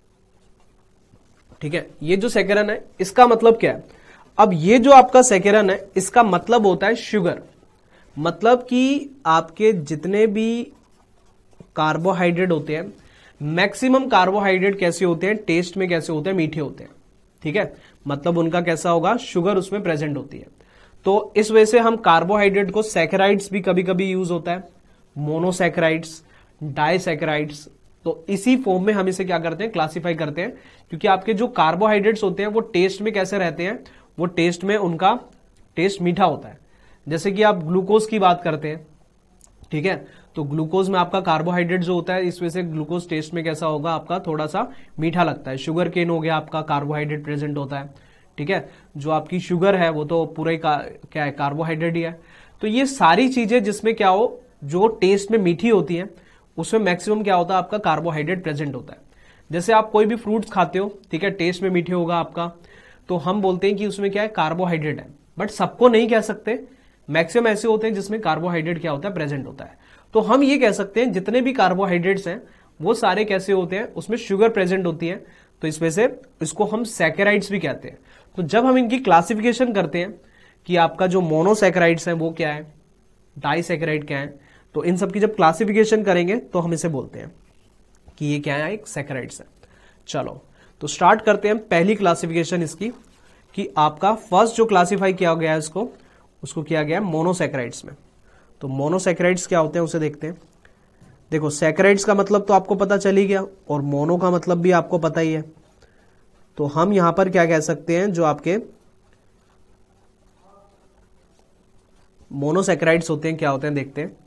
ठीक है। ये जो सैकरन है इसका मतलब क्या है, अब ये जो आपका सैकरन है इसका मतलब होता है शुगर। मतलब कि आपके जितने भी कार्बोहाइड्रेट होते हैं, मैक्सिमम कार्बोहाइड्रेट कैसे होते हैं, टेस्ट में कैसे होते हैं, मीठे होते हैं, ठीक है। मतलब उनका कैसा होगा, शुगर उसमें प्रेजेंट होती है। तो इस वजह से हम कार्बोहाइड्रेट को सैकेराइड्स भी कभी कभी यूज होता है, मोनोसैकेराइड्स, डाइसैकेराइड्स। तो इसी फॉर्म में हम इसे क्या करते हैं, क्लासिफाई करते हैं, क्योंकि आपके जो कार्बोहाइड्रेट्स होते हैं वो टेस्ट में कैसे रहते हैं, वो टेस्ट में उनका टेस्ट मीठा होता है। जैसे कि आप ग्लूकोज की बात करते हैं, ठीक है, तो ग्लूकोज में आपका कार्बोहाइड्रेट जो होता है, इस वजह से ग्लूकोज टेस्ट में कैसा होगा आपका, थोड़ा सा मीठा लगता है। शुगर केन हो गया आपका, कार्बोहाइड्रेट प्रेजेंट होता है, ठीक है। जो आपकी शुगर है वो तो पूरा ही क्या है, कार्बोहाइड्रेट ही है। तो ये सारी चीजें जिसमें क्या हो, जो टेस्ट में मीठी होती है, उसमें मैक्सिमम क्या होता है आपका, कार्बोहाइड्रेट प्रेजेंट होता है। जैसे आप कोई भी फ्रूट्स खाते हो, ठीक है, टेस्ट में मीठे होगा आपका, तो हम बोलते हैं कि उसमें क्या है, कार्बोहाइड्रेट है। बट सबको नहीं कह सकते, मैक्सिमम ऐसे होते हैं जिसमें कार्बोहाइड्रेट क्या होता है, प्रेजेंट होता है। तो हम ये कह सकते हैं जितने भी कार्बोहाइड्रेट्स हैं वो सारे कैसे होते हैं, उसमें शुगर प्रेजेंट होती है। तो इस वजह से इसको हम सैकेराइड्स भी कहते हैं। तो जब हम इनकी क्लासिफिकेशन करते हैं कि आपका जो मोनोसैकेराइड्स है वो क्या है, डाइसैकेराइड क्या है, तो इन सब की जब क्लासिफिकेशन करेंगे तो हम इसे बोलते हैं कि ये क्या है, एक सैकेराइड्स है। चलो, तो स्टार्ट करते हैं पहली क्लासिफिकेशन इसकी, कि आपका फर्स्ट जो क्लासिफाई किया गया है इसको, उसको किया गया है मोनोसैकेराइड्स में। तो मोनोसैकेराइड्स क्या होते हैं उसे देखते हैं। देखो, सैकेराइड्स का मतलब तो आपको पता चल ही गया, और मोनो का मतलब भी आपको पता ही है। तो हम यहां पर क्या कह सकते हैं, जो आपके मोनोसैकेराइड्स होते हैं क्या होते हैं देखते हैं।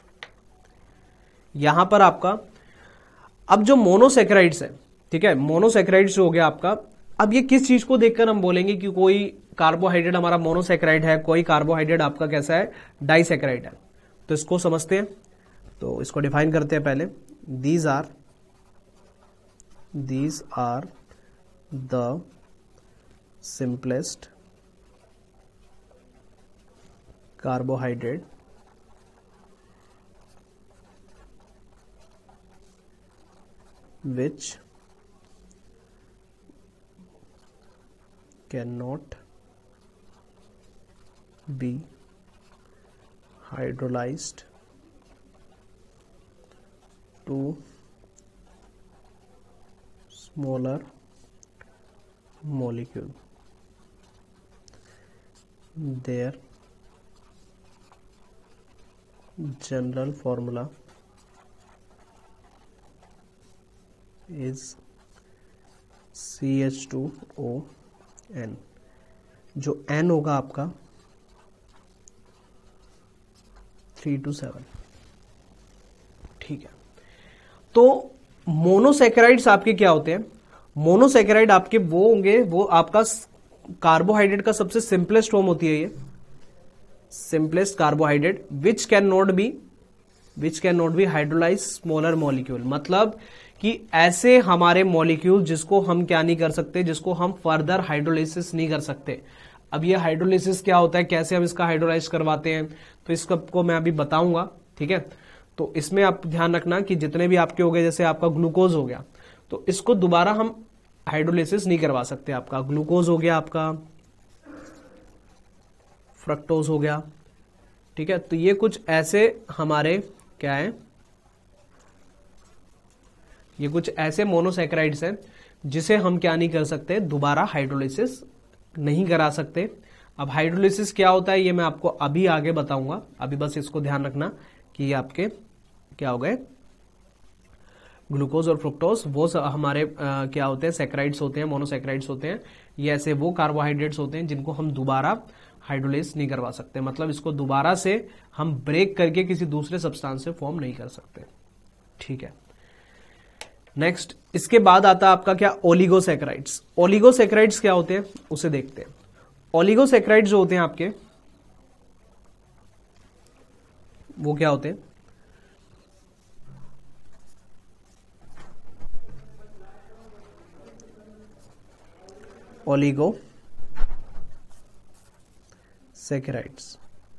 यहां पर आपका अब जो मोनोसैकेराइड्स है, ठीक है, मोनोसैकेराइड्स जो हो गया आपका, अब ये किस चीज को देखकर हम बोलेंगे कि कोई कार्बोहाइड्रेट हमारा मोनोसैकेराइड है, कोई कार्बोहाइड्रेट आपका कैसा है, डाइसैकेराइड है। तो इसको समझते हैं, तो इसको डिफाइन करते हैं पहले। These are these are the simplest carbohydrate which cannot be hydrolyzed to smaller molecule. Their general formula is C H two O N, जो N होगा आपका थ्री टू सेवन। ठीक है, तो मोनोसैकेराइड्स आपके क्या होते हैं? मोनोसैकेराइड आपके वो होंगे, वो आपका कार्बोहाइड्रेट का सबसे सिंपलेस्ट फॉर्म होती है, ये simplest carbohydrate which can not be which can not be hydrolyse smaller molecule. मतलब कि ऐसे हमारे मॉलिक्यूल जिसको हम क्या नहीं कर सकते, जिसको हम फर्दर हाइड्रोलाइसिस नहीं कर सकते। अब ये हाइड्रोलाइसिस क्या होता है, कैसे हम इसका हाइड्रोलाइज करवाते हैं, तो इसको मैं अभी बताऊंगा। ठीक है, तो इसमें आप ध्यान रखना कि जितने भी आपके हो गए, जैसे आपका ग्लूकोज हो गया, तो इसको दोबारा हम हाइड्रोलाइसिस नहीं करवा सकते। आपका ग्लूकोज हो गया, आपका फ्रक्टोज हो गया। ठीक है, तो ये कुछ ऐसे हमारे क्या है, ये कुछ ऐसे मोनोसैकेराइड्स हैं जिसे हम क्या नहीं कर सकते, दोबारा हाइड्रोलाइसिस नहीं करा सकते। अब हाइड्रोलाइसिस क्या होता है ये मैं आपको अभी आगे बताऊंगा, अभी बस इसको ध्यान रखना कि ये आपके क्या हो गए, ग्लूकोज और फ्रुक्टोज वो हमारे आ, क्या होते हैं, सैकेराइड्स होते हैं, मोनोसैकेराइड्स होते हैं। ये ऐसे वो कार्बोहाइड्रेट्स होते हैं जिनको हम दोबारा हाइड्रोलाइज नहीं करवा सकते, मतलब इसको दोबारा से हम ब्रेक करके किसी दूसरे सब्सटेंस से फॉर्म नहीं कर सकते। ठीक है, नेक्स्ट इसके बाद आता है आपका क्या, ओलिगोसैकेराइड्स। ओलिगोसैकेराइड्स क्या होते हैं उसे देखते हैं। ओलिगोसैकेराइड्स जो होते हैं आपके, वो क्या होते हैं, ओलिगो सैकेराइड्स।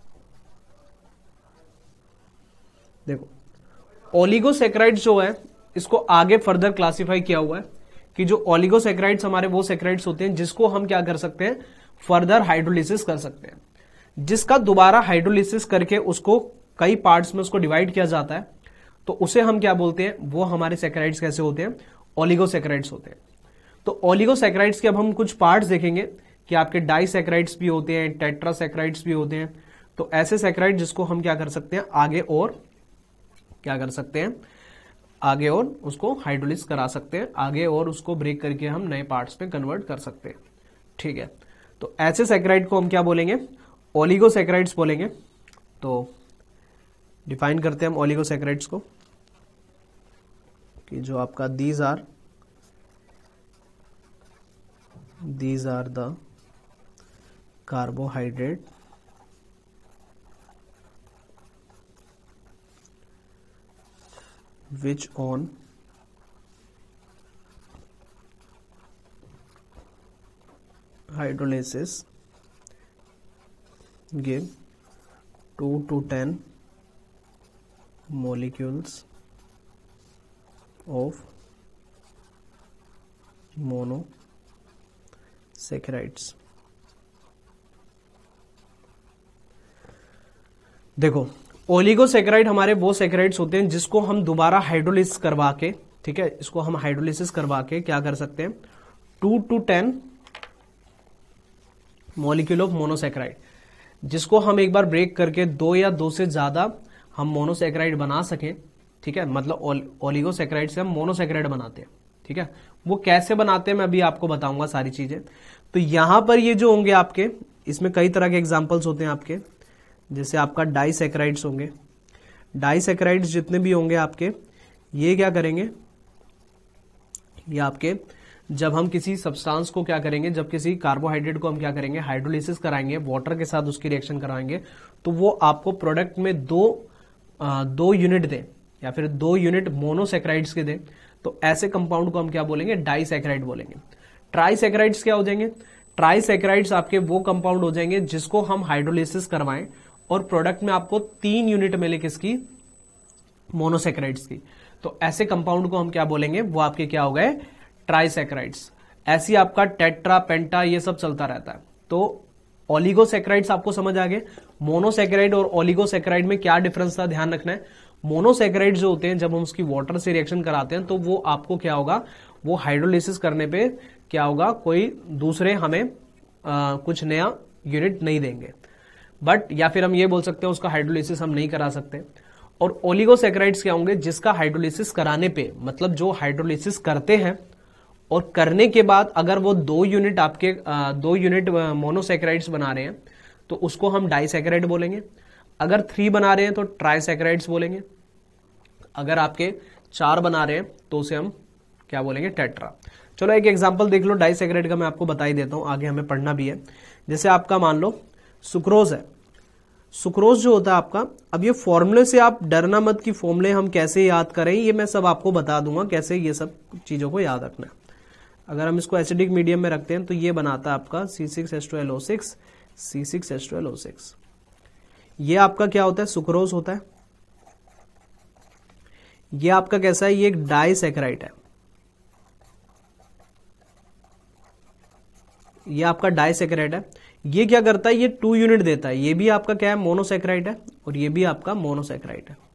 देखो ओलिगोसैकेराइड्स जो है इसको आगे फर्दर क्लासिफाई किया हुआ है कि जो ओलिगोसैकेराइड्स हमारे वो सैकेराइड्स होते हैं जिसको हम क्या कर सकते हैं, फर्दर हाइड्रोलिसिस कर सकते हैं, जिसका दोबारा हाइड्रोलिसिस करके उसको कई पार्ट्स में उसको डिवाइड किया जाता है, तो उसे हम क्या बोलते हैं, वो हमारे सैकेराइड्स कैसे होते हैं, ओलिगोसैकेराइड्स होते हैं। तो ओलिगोसैकेराइड्स के अब हम कुछ पार्ट्स देखेंगे कि आपके डाइसैकेराइड्स भी होते हैं, टेट्रासैकेराइड्स भी होते हैं। तो ऐसे सैकेराइड जिसको हम क्या कर सकते हैं, आगे और क्या कर सकते हैं, आगे और उसको हाइड्रोलिस करा सकते हैं, आगे और उसको ब्रेक करके हम नए पार्ट्स में कन्वर्ट कर सकते हैं। ठीक है, तो ऐसे सैकेराइड को हम क्या बोलेंगे, ओलिगोसैकेराइड्स बोलेंगे। तो डिफाइन करते हैं हम ओलिगोसैकेराइड्स को कि जो आपका these are these are the carbohydrate which on hydrolysis give two to ten molecules of monosaccharides। देखो ओलिगोसैकेराइड हमारे वो सैकेराइड्स होते हैं जिसको हम दोबारा हाइड्रोलिसिस करवा के, ठीक है, इसको हम हाइड्रोलिसिस करवा के क्या कर सकते हैं, two to ten molecule of monosaccharide, जिसको हम एक बार ब्रेक करके दो या दो से ज्यादा हम मोनोसैकेराइड बना सकें। ठीक है, मतलब ओलिगोसैकेराइड से हम मोनोसैकेराइड बनाते हैं। ठीक है, वो कैसे बनाते हैं मैं अभी आपको बताऊंगा सारी चीजें। तो यहां पर ये जो होंगे आपके, इसमें कई तरह के एग्जाम्पल्स होते हैं आपके, जैसे आपका डाइसैकेराइड्स होंगे। डाइसैकेराइड्स जितने भी होंगे आपके, ये क्या करेंगे, ये आपके जब हम किसी सब्सटेंस को क्या करेंगे, जब किसी कार्बोहाइड्रेट को हम क्या करेंगे, हाइड्रोलिसिस कराएंगे, वाटर के साथ उसकी रिएक्शन कराएंगे, तो वो आपको प्रोडक्ट में दो आ, दो यूनिट दें या फिर दो यूनिट मोनोसैकेराइड्स के दें, तो ऐसे कंपाउंड को हम क्या बोलेंगे, डाइसैकेराइड बोलेंगे। ट्राइसैकेराइड्स क्या हो जाएंगे, ट्राइसैकेराइड्स आपके वो कंपाउंड हो जाएंगे जिसको हम हाइड्रोलिसिस करवाएं और प्रोडक्ट में आपको तीन यूनिट मिले किसकी, मोनोसैकेराइड्स की, तो ऐसे कंपाउंड को हम क्या बोलेंगे, वो आपके क्या हो गए, ट्राइसैकेराइड्स। ऐसी आपका टेट्रा, पेंटा, ये सब चलता रहता है। तो ओलिगोसैकेराइड्स आपको समझ आ गए। मोनोसैकेराइड और ओलिगोसैकेराइड में क्या डिफरेंस था, ध्यान रखना है। मोनोसैकेराइड जो होते हैं जब हम उसकी वाटर से रिएक्शन कराते हैं तो वो आपको क्या होगा, वो हाइड्रोलिसिस करने पे क्या होगा, कोई दूसरे हमें आ, कुछ नया यूनिट नहीं देंगे, बट या फिर हम ये बोल सकते हैं उसका हाइड्रोलिसिस हम नहीं करा सकते। और ओलिगोसैकेराइड्स क्या होंगे, जिसका हाइड्रोलिसिस कराने पे, मतलब जो हाइड्रोलिसिस करते हैं और करने के बाद अगर वो दो यूनिट आपके आ, दो यूनिट मोनोसैकेराइड्स बना रहे हैं तो उसको हम डाइसैकेराइड बोलेंगे। अगर थ्री बना रहे हैं तो ट्राइसैकेराइड्स बोलेंगे। अगर आपके चार बना रहे हैं तो उसे हम क्या बोलेंगे, टेट्रा। चलो एक एग्जांपल देख लो डाइसैकेराइड का, मैं आपको बता ही देता हूं, आगे हमें पढ़ना भी है। जैसे आपका मान लो सुक्रोज है। सुक्रोज जो होता है आपका, अब ये फॉर्मूले से आप डरना मत कि फॉर्मूले हम कैसे याद करें, ये मैं सब आपको बता दूंगा कैसे ये सब चीजों को याद रखना है। अगर हम इसको एसिडिक मीडियम में रखते हैं तो ये बनाता है आपका C six H two L O six, C six H two L O six. ये आपका क्या होता है, सुक्रोज होता है। ये आपका कैसा है, ये एक डाइसैकेराइड है। ये आपका डाइसैकेराइड है। ये क्या करता है, ये टू यूनिट देता है। ये भी आपका क्या है, मोनोसैकेराइड है, और ये भी आपका मोनोसैकेराइड है।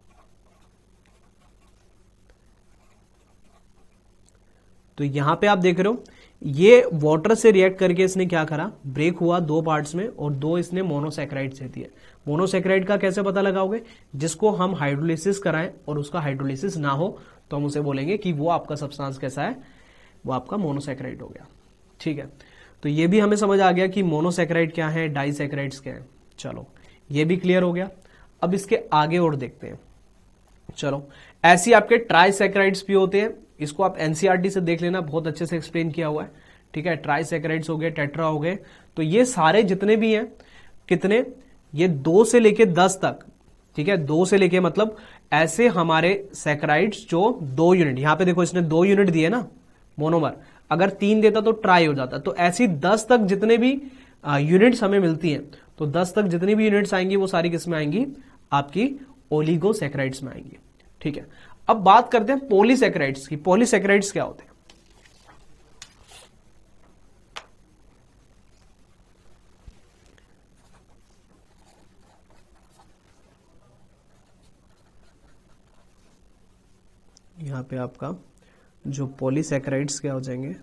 तो यहां पे आप देख रहे हो ये वाटर से रिएक्ट करके इसने क्या करा, ब्रेक हुआ दो पार्ट्स में, और दो इसने मोनोसैकेराइड से दिए। मोनोसैकेराइड का कैसे पता लगाओगे, जिसको हम हाइड्रोलिसिस कराएं और उसका हाइड्रोलिसिस ना हो तो हम उसे बोलेंगे कि वो आपका सब्सटेंस कैसा है, वो आपका मोनोसैकेराइड हो गया। ठीक है, तो ये भी हमें समझ आ गया कि मोनोसैकेराइड क्या है, डाइसैकेराइड्स क्या है। चलो ये भी क्लियर हो गया। अब इसके आगे और देखते हैं। चलो ऐसी आपके ट्राइसैकेराइड्स भी होते हैं, इसको आप एनसीईआरटी से देख लेना, बहुत अच्छे से एक्सप्लेन किया हुआ है। ठीक है, ट्राइसैकेराइड्स हो गए, टेट्रा हो गए, तो ये सारे जितने भी हैं, कितने, ये दो से लेके दस तक। ठीक है, दो से लेके मतलब ऐसे हमारे सैकेराइड्स जो दो यूनिट, यहां पे देखो इसने दो यूनिट दिए ना मोनोमर, अगर तीन देता तो ट्राई हो जाता। तो ऐसी दस तक जितने भी यूनिट्स हमें मिलती हैं, तो दस तक जितनी भी यूनिट्स आएंगी वो सारी किस में आएंगी, आपकी ओलिगोसैकेराइड्स में आएंगी। ठीक है, अब बात करते हैं पॉलीसैकेराइड्स की। पॉलीसैकेराइड्स क्या होते हैं, यहां पे आपका जो पॉलीसैकेराइड्स क्या हो जाएंगे,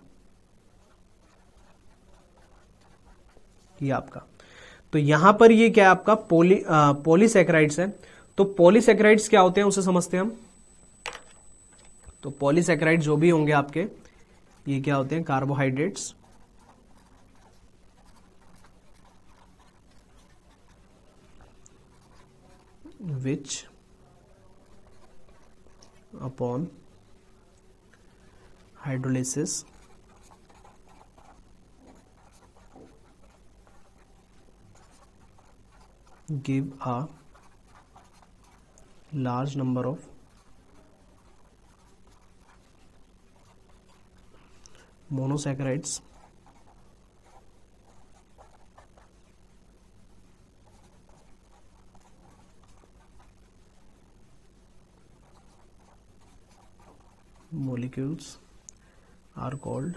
ये आपका, तो यहां पर ये क्या है आपका पॉली पॉलीसैकेराइड्स है। तो पॉलीसैकेराइड्स क्या होते हैं उसे समझते हैं हम। तो पॉलीसैकेराइड जो भी होंगे आपके, ये क्या होते हैं, carbohydrates, which upon hydrolysis give a large number of monosaccharides molecules are called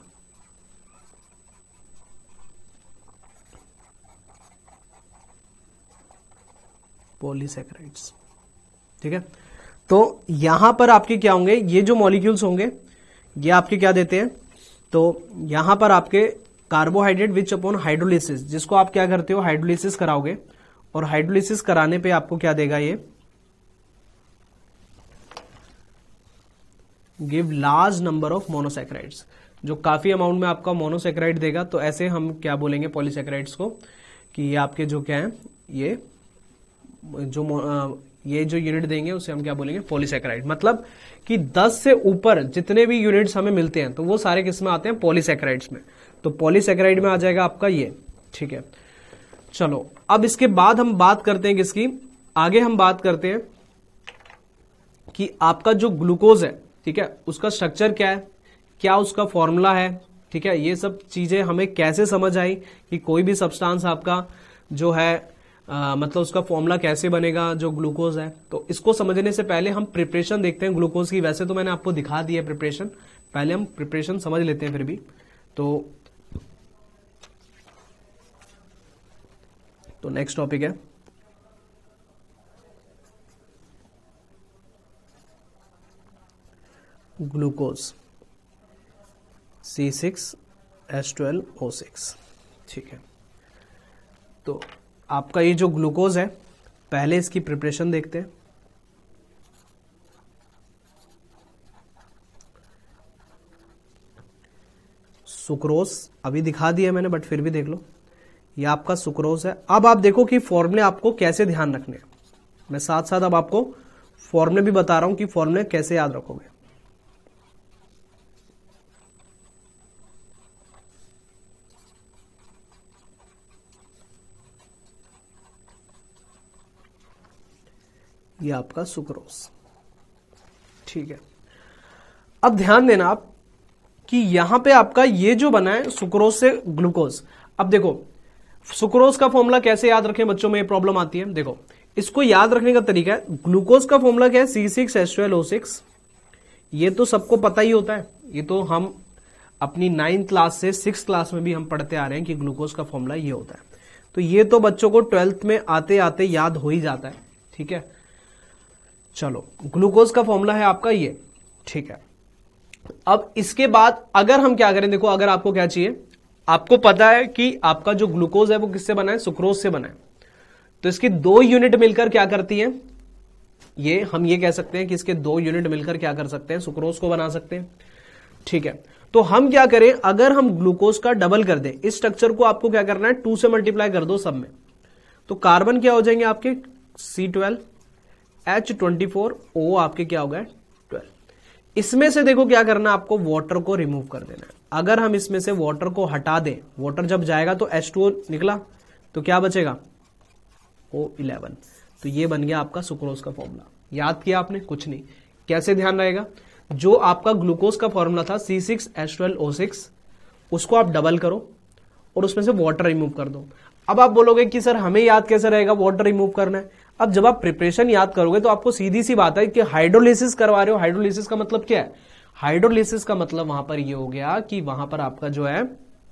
polysaccharides. ठीक है, तो यहां पर आपके क्या होंगे, ये जो मॉलिक्यूल्स होंगे ये आपके क्या देते हैं, तो यहां पर आपके कार्बोहाइड्रेट विच अपॉन हाइड्रोलिसिस, जिसको आप क्या करते हो, हाइड्रोलिसिस कराओगे, और हाइड्रोलिसिस कराने पे आपको क्या देगा, ये give large number of monosaccharides, जो काफी अमाउंट में आपका मोनोसैकेराइड देगा। तो ऐसे हम क्या बोलेंगे पॉलीसैकेराइड्स को, कि ये आपके जो क्या है, ये जो ये जो यूनिट देंगे उसे हम क्या बोलेंगे, पॉलीसैकेराइड। मतलब कि दस से ऊपर जितने भी यूनिट्स हमें मिलते हैं तो वो सारे किस में आते हैं, पॉलीसैकेराइड्स में। तो पॉलीसैकेराइड में आ जाएगा आपका ये। ठीक है, चलो अब इसके बाद हम बात करते हैं किसकी, आगे हम बात करते हैं कि आपका जो ग्लूकोज है, ठीक है, उसका स्ट्रक्चर क्या है, क्या उसका फॉर्मूला है। ठीक है, ये सब चीजें हमें कैसे समझ आई कि कोई भी सब्सटेंस आपका जो है आ, मतलब उसका फॉर्मूला कैसे बनेगा जो ग्लूकोज है। तो इसको समझने से पहले हम प्रिपरेशन देखते हैं ग्लूकोज की। वैसे तो मैंने आपको दिखा दी है प्रिपरेशन, पहले हम प्रिपरेशन समझ लेते हैं फिर भी। तो तो नेक्स्ट टॉपिक है glucose, C six H twelve O six. ठीक है, तो आपका ये जो ग्लूकोज है, पहले इसकी प्रिपरेशन देखते हैं। सुक्रोज अभी दिखा दिया मैंने, बट फिर भी देख लो, ये आपका सुक्रोज है। अब आप देखो कि फॉर्मूले आपको कैसे ध्यान रखने हैं। मैं साथ साथ अब आपको फॉर्मूले भी बता रहा हूं कि फॉर्मूले कैसे याद रखोगे। ये आपका सुक्रोज, ठीक है। अब ध्यान देना आप कि यहां पे आपका ये जो बना है सुक्रोज से ग्लूकोज। अब देखो सुक्रोज का फॉर्मूला कैसे याद रखें बच्चों में, ये प्रॉब्लम आती है। देखो इसको याद रखने का तरीका है, ग्लूकोज का फॉर्मूला क्या है, C six H twelve O six. ये तो सबको पता ही होता है, ये तो हम अपनी नाइन्थ क्लास से सिक्स क्लास में भी हम पढ़ते आ रहे हैं कि ग्लूकोज का फॉर्मूला ये होता है। तो ये तो बच्चों को ट्वेल्थ में आते आते याद हो ही जाता है, ठीक है। चलो ग्लूकोज का फॉर्मूला है आपका ये, ठीक है। अब इसके बाद अगर हम क्या करें, देखो अगर आपको क्या चाहिए, आपको पता है कि आपका जो ग्लूकोज है वो किससे बना है, सुक्रोज से बना है। तो इसकी दो यूनिट मिलकर क्या करती है, ये हम ये कह सकते हैं कि इसके दो यूनिट मिलकर क्या कर सकते हैं, सुक्रोज को बना सकते हैं, ठीक है। तो हम क्या करें, अगर हम ग्लूकोज का डबल कर दें, इस स्ट्रक्चर को आपको क्या करना है, टू से मल्टीप्लाई कर दो सब में। तो कार्बन क्या हो जाएंगे आपके C twelve, H twenty four, O आपके क्या हो गए ट्वेल्व। इसमें से देखो क्या करना, आपको वाटर को रिमूव कर देना है। अगर हम इसमें से वाटर को हटा दें, वाटर जब जाएगा तो एच टू ओ निकला, तो क्या बचेगा ओ इलेवन। तो ये बन गया आपका सुक्रोज का फॉर्मूला। याद किया आपने, कुछ नहीं। कैसे ध्यान रहेगा, जो आपका ग्लूकोज का फॉर्मूला था C six H twelve O six, उसको आप डबल करो और उसमें से वाटर रिमूव कर दो। अब आप बोलोगे कि सर हमें याद कैसे रहेगा वाटर रिमूव करना है। अब जब आप प्रिपरेशन याद करोगे तो आपको सीधी सी बात है कि हाइड्रोलिसिस करवा रहे हो। हाइड्रोलिसिस का मतलब क्या है, हाइड्रोलिसिस का मतलब वहां पर ये हो गया कि वहां पर आपका जो है,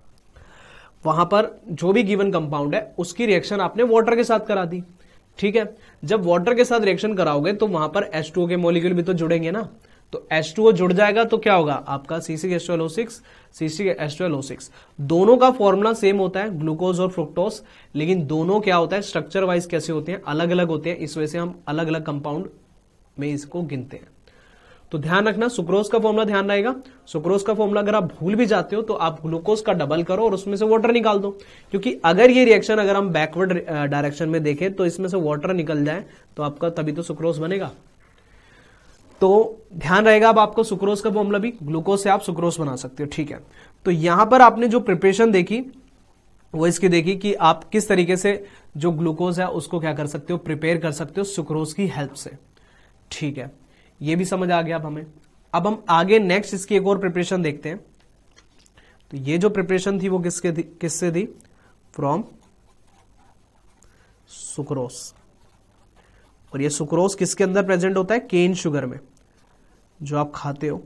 वहां पर जो भी गिवन कंपाउंड है उसकी रिएक्शन आपने वाटर के साथ करा दी, ठीक है। जब वाटर के साथ रिएक्शन कराओगे तो वहां पर एच टू ओ के मॉलिक्यूल भी तो जुड़ेंगे ना। तो एच टू ओ जुड़ जाएगा तो क्या होगा आपका C six H twelve O six, C six H twelve O six. दोनों का फॉर्मूला सेम होता है, ग्लूकोज और फ्रुक्टोज, लेकिन दोनों क्या होता है स्ट्रक्चर वाइज कैसे होते हैं, अलग अलग होते हैं। इस वजह से हम अलग अलग कंपाउंड में इसको गिनते हैं। तो ध्यान रखना, सुक्रोज का फॉर्मूला ध्यान रहेगा। सुक्रोज का फॉर्मूला अगर आप भूल भी जाते हो तो आप ग्लूकोज का डबल करो और उसमें से वाटर निकाल दो, क्योंकि अगर ये रिएक्शन अगर हम बैकवर्ड डायरेक्शन में देखें तो इसमें से वाटर निकल जाए तो आपका तभी तो सुक्रोज बनेगा। तो ध्यान रहेगा, अब आपको सुक्रोज का फॉर्मूला भी ग्लूकोज से आप सुक्रोज बना सकते हो, ठीक है। तो यहां पर आपने जो प्रिपरेशन देखी वो इसकी देखी कि आप किस तरीके से जो ग्लूकोज है उसको क्या कर सकते हो, प्रिपेयर कर सकते हो सुक्रोज की हेल्प से, ठीक है। ये भी समझ आ गया अब हमें। अब हम आगे नेक्स्ट इसकी एक और प्रिपरेशन देखते हैं। तो ये जो प्रिपरेशन थी वो किसके थी, किससे थी, फ्रॉम सुक्रोज। और ये सुक्रोज किसके अंदर प्रेजेंट होता है, केन शुगर में जो आप खाते हो।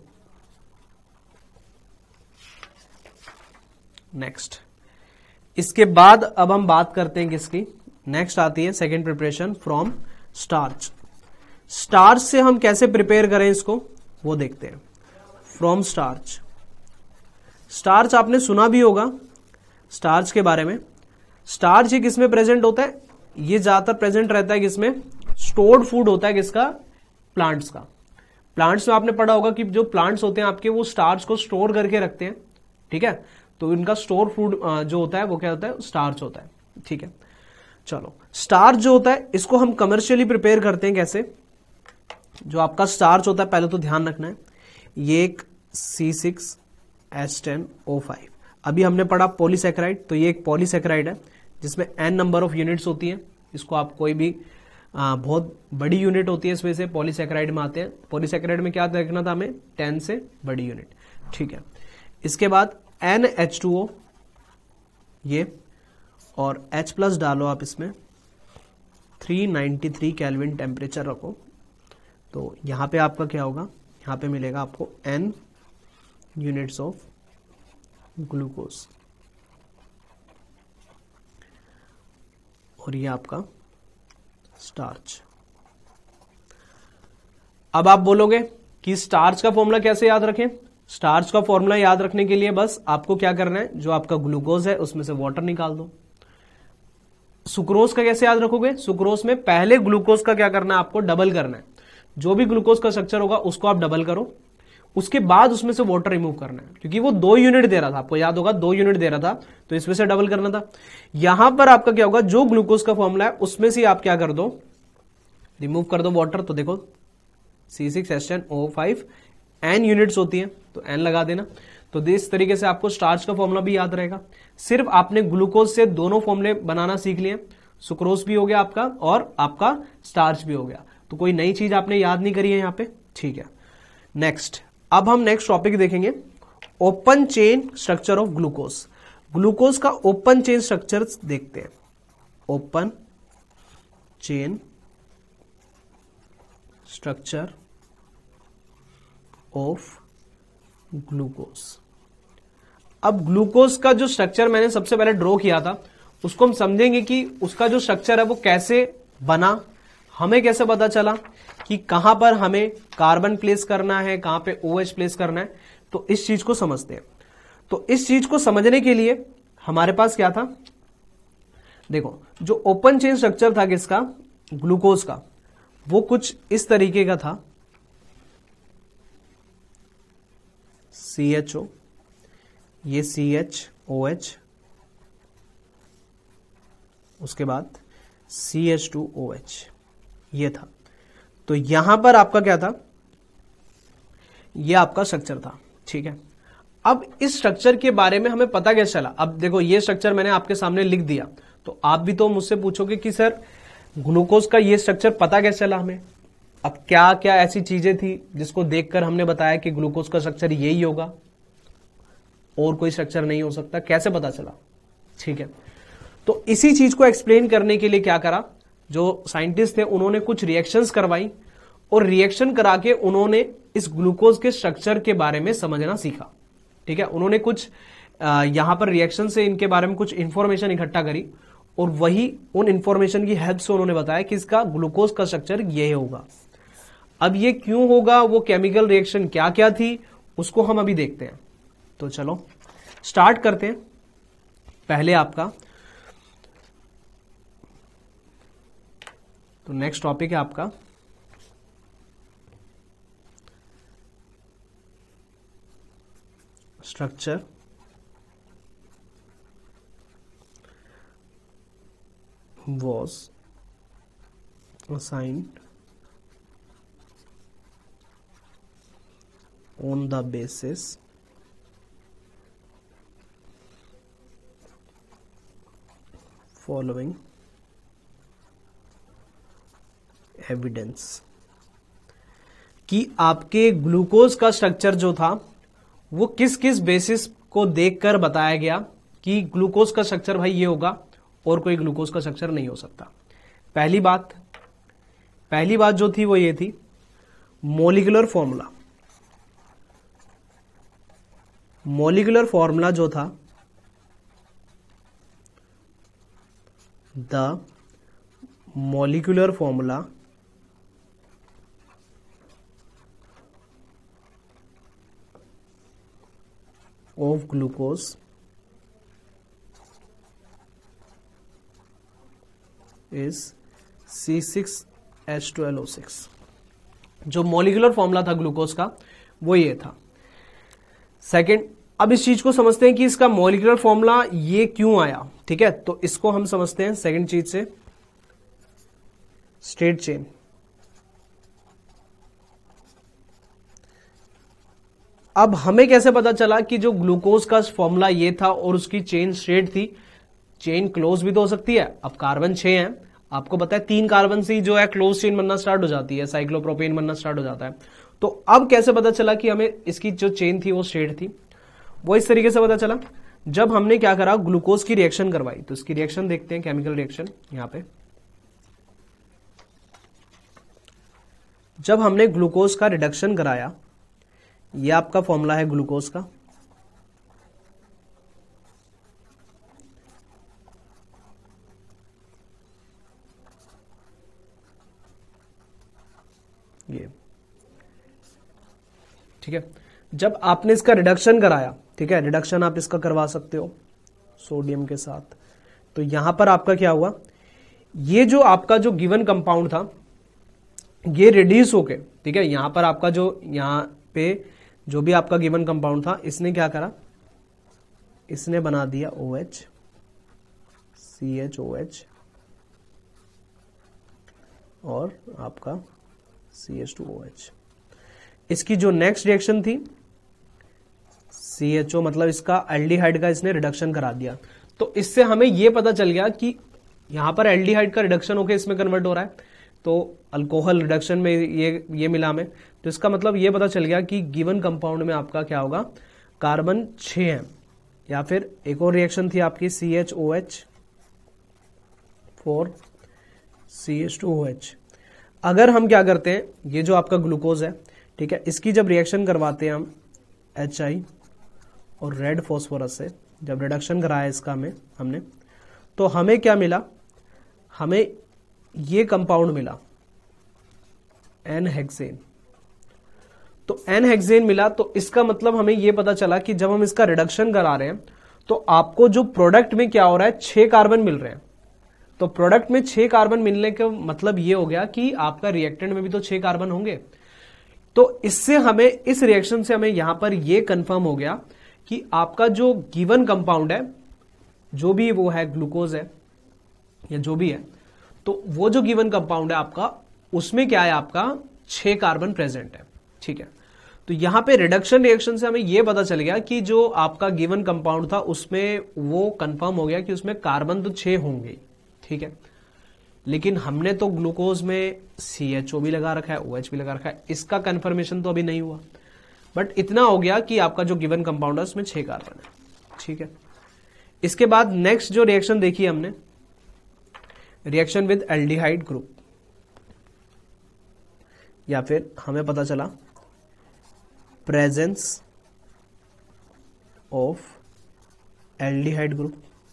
नेक्स्ट इसके बाद अब हम बात करते हैं किसकी, नेक्स्ट आती है second preparation from starch. Starch से हम कैसे प्रिपेयर करें इसको वो देखते हैं। फ्रॉम स्टार्च, स्टार्च आपने सुना भी होगा स्टार्च के बारे में। स्टार्च ये किसमें प्रेजेंट होता है, ये ज्यादातर प्रेजेंट रहता है किसमें, स्टोर्ड फूड होता है किसका, प्लांट्स का। प्लांट्स में आपने पढ़ा होगा कि जो प्लांट्स होते हैं आपके वो स्टार्च को स्टोर करके रखते हैं, ठीक है। तो इनका स्टोर फूड जो होता है वो क्या होता है, स्टार्च होता है, ठीक है। चलो स्टार्च जो होता है इसको हम कमर्शियली प्रिपेयर करते हैं कैसे। जो आपका स्टार्च होता है पहले तो ध्यान रखना है, ये एक C six H ten O five. अभी हमने पढ़ा पॉलीसेकेराइड, तो ये एक पॉलीसेकेराइड है जिसमें एन नंबर ऑफ यूनिट्स होती है। इसको आप कोई भी आ, बहुत बड़ी यूनिट होती है इस वजह से पॉलीसेकेराइड में आते हैं। पॉलीसेकेराइड में क्या देखना था हमें, टेन से बड़ी यूनिट, ठीक है। इसके बाद एन एच टू ओ ये, और H प्लस डालो आप इसमें, three ninety three kelvin temperature रखो। तो यहां पे आपका क्या होगा, यहां पे मिलेगा आपको N यूनिट्स ऑफ ग्लूकोज, और ये आपका स्टार्च। अब आप बोलोगे कि स्टार्च का फॉर्मूला कैसे याद रखें। स्टार्च का फॉर्मूला याद रखने के लिए बस आपको क्या करना है, जो आपका ग्लूकोज है उसमें से वाटर निकाल दो। सुक्रोज का कैसे याद रखोगे, सुक्रोज में पहले ग्लूकोज का क्या करना है, आपको डबल करना है। जो भी ग्लूकोज का स्ट्रक्चर होगा उसको आप डबल करो, उसके बाद उसमें से वाटर रिमूव करना है, क्योंकि वो दो यूनिट दे रहा था, आपको याद होगा दो यूनिट दे रहा था, तो इसमें से डबल करना था। यहां पर आपका क्या होगा, जो ग्लूकोज का फॉर्मूला है उसमें से आप क्या कर दो, रिमूव कर दो वाटर। तो देखो C six H ten O five, n units होती है तो एन लगा देना। तो इस तरीके से आपको स्टार्च का फॉर्मूला भी याद रहेगा। सिर्फ आपने ग्लूकोज से दोनों फॉर्मूले बनाना सीख लिए, सुक्रोज भी हो गया आपका और आपका स्टार्च भी हो गया, तो कोई नई चीज आपने याद नहीं करी है यहां पे, ठीक है। नेक्स्ट, अब हम नेक्स्ट टॉपिक देखेंगे, open chain structure of glucose. Glucose का ओपन चेन स्ट्रक्चर देखते हैं। Open chain structure of glucose. अब ग्लूकोज का जो स्ट्रक्चर मैंने सबसे पहले ड्रॉ किया था, उसको हम समझेंगे कि उसका जो स्ट्रक्चर है वो कैसे बना, हमें कैसे पता चला कि कहां पर हमें कार्बन प्लेस करना है, कहां पे OH प्लेस करना है, तो इस चीज को समझते हैं। तो इस चीज को समझने के लिए हमारे पास क्या था, देखो जो ओपन चेन स्ट्रक्चर था किसका, ग्लूकोज का, वो कुछ इस तरीके का था, सी एच ओ, ये सी एच ओ एच, उसके बाद C H two O H, ये था। तो यहां पर आपका क्या था, ये आपका स्ट्रक्चर था, ठीक है। अब इस स्ट्रक्चर के बारे में हमें पता कैसे चला, अब देखो ये स्ट्रक्चर मैंने आपके सामने लिख दिया, तो आप भी तो मुझसे पूछोगे कि सर ग्लूकोज का ये स्ट्रक्चर पता कैसे चला हमें। अब क्या क्या ऐसी चीजें थी जिसको देखकर हमने बताया कि ग्लूकोज का स्ट्रक्चर यही होगा, और कोई स्ट्रक्चर नहीं हो सकता, कैसे पता चला, ठीक है। तो इसी चीज को एक्सप्लेन करने के लिए क्या करा, जो साइंटिस्ट थे उन्होंने कुछ रिएक्शंस करवाई, और रिएक्शन करा के उन्होंने इस ग्लूकोज के स्ट्रक्चर के बारे में समझना सीखा, ठीक है। उन्होंने कुछ यहां पर रिएक्शन से इनके बारे में कुछ इंफॉर्मेशन इकट्ठा करी, और वही उन इंफॉर्मेशन की हेल्प से उन्होंने बताया कि इसका ग्लूकोज का स्ट्रक्चर ये होगा। अब ये क्यों होगा, वो केमिकल रिएक्शन क्या क्या थी, उसको हम अभी देखते हैं। तो चलो स्टार्ट करते हैं। पहले आपका तो नेक्स्ट टॉपिक है आपका structure was assigned on the basis following evidence कि आपके ग्लूकोज का स्ट्रक्चर जो था वो किस किस बेसिस को देखकर बताया गया कि ग्लूकोज का स्ट्रक्चर भाई ये होगा और कोई ग्लूकोज का स्ट्रक्चर नहीं हो सकता। पहली बात पहली बात जो थी वो ये थी, मॉलिक्यूलर फॉर्मूला। मॉलिक्यूलर फॉर्मूला जो था, the molecular formula of glucose is C six H twelve O six. जो मॉलिक्यूलर फॉर्मूला था ग्लूकोज का वो ये था। सेकंड, अब इस चीज को समझते हैं कि इसका मॉलिक्यूलर फॉर्मूला ये क्यों आया, ठीक है। तो इसको हम समझते हैं सेकंड चीज से, स्ट्रेट चेन। अब हमें कैसे पता चला कि जो ग्लूकोज का फॉर्मूला ये था और उसकी चेन स्ट्रेट थी। चेन क्लोज भी तो हो सकती है। अब कार्बन छह है, आपको पता है तीन कार्बन से जो है क्लोज चेन बनना स्टार्ट हो जाती है, साइक्लोप्रोपेन बनना स्टार्ट हो जाता है। तो अब कैसे पता चला कि हमें इसकी जो चेन थी वो स्ट्रेट थी, वो इस तरीके से पता चला जब हमने क्या करा, ग्लूकोज की रिएक्शन करवाई। तो इसकी रिएक्शन देखते हैं, केमिकल रिएक्शन। यहां पे जब हमने ग्लूकोज का रिडक्शन कराया, ये आपका फॉर्मूला है ग्लूकोज का। ये ठीक है। जब आपने इसका रिडक्शन कराया, ठीक है, रिडक्शन आप इसका करवा सकते हो सोडियम के साथ, तो यहां पर आपका क्या हुआ, ये जो आपका जो गिवन कंपाउंड था ये रिड्यूस होके, ठीक है, यहां पर आपका जो यहां पे जो भी आपका गिवन कंपाउंड था, इसने क्या करा, इसने बना दिया OH, C H O H और आपका C H two O H. इसकी जो नेक्स्ट रिएक्शन थी सी एच ओ, मतलब इसका एल्डिहाइड का इसने रिडक्शन करा दिया। तो इससे हमें यह पता चल गया कि यहां पर एल्डिहाइड का रिडक्शन होकर इसमें कन्वर्ट हो रहा है, तो अल्कोहल रिडक्शन में ये ये मिला में, तो इसका मतलब ये पता चल गया कि गिवन कंपाउंड में आपका क्या होगा, कार्बन छह है। या फिर एक और रिएक्शन थी आपकी C H O H four C H two O H. अगर हम क्या करते हैं, ये जो आपका ग्लूकोज है, ठीक है, इसकी जब रिएक्शन करवाते हैं हम एच आई और रेड फॉस्फोरस से, जब रिडक्शन कराया इसका हमें हमने, तो हमें क्या मिला, हमें ये कंपाउंड मिला एन हेक्सेन। तो एन हेक्सेन मिला, तो इसका मतलब हमें यह पता चला कि जब हम इसका रिडक्शन करा रहे हैं तो आपको जो प्रोडक्ट में क्या हो रहा है, छह कार्बन मिल रहे हैं। तो प्रोडक्ट में छह कार्बन मिलने का मतलब यह हो गया कि आपका रिएक्टेंट में भी तो छह कार्बन होंगे। तो इससे हमें, इस रिएक्शन से हमें यहां पर यह कंफर्म हो गया कि आपका जो गिवन कंपाउंड है, जो भी वो है, ग्लूकोज है या जो भी है, तो वो जो गिवन कंपाउंड है आपका, उसमें क्या है, आपका छह कार्बन प्रेजेंट है। ठीक है, तो यहां पे रिडक्शन रिएक्शन से हमें यह पता चल गया कि जो आपका गिवन कंपाउंड था उसमें वो कंफर्म हो गया कि उसमें कार्बन तो छह होंगे। ठीक है, लेकिन हमने तो ग्लूकोज में सी एच ओ भी लगा रखा है, ओ एच भी लगा रखा है, इसका कंफर्मेशन तो अभी नहीं हुआ, बट इतना हो गया कि आपका जो गिवन कंपाउंड है उसमें छह कार्बन है। ठीक है, इसके बाद नेक्स्ट जो रिएक्शन देखी हमने, रिएक्शन विद एल्डिहाइड ग्रुप, या फिर हमें पता चला presence of aldehyde group.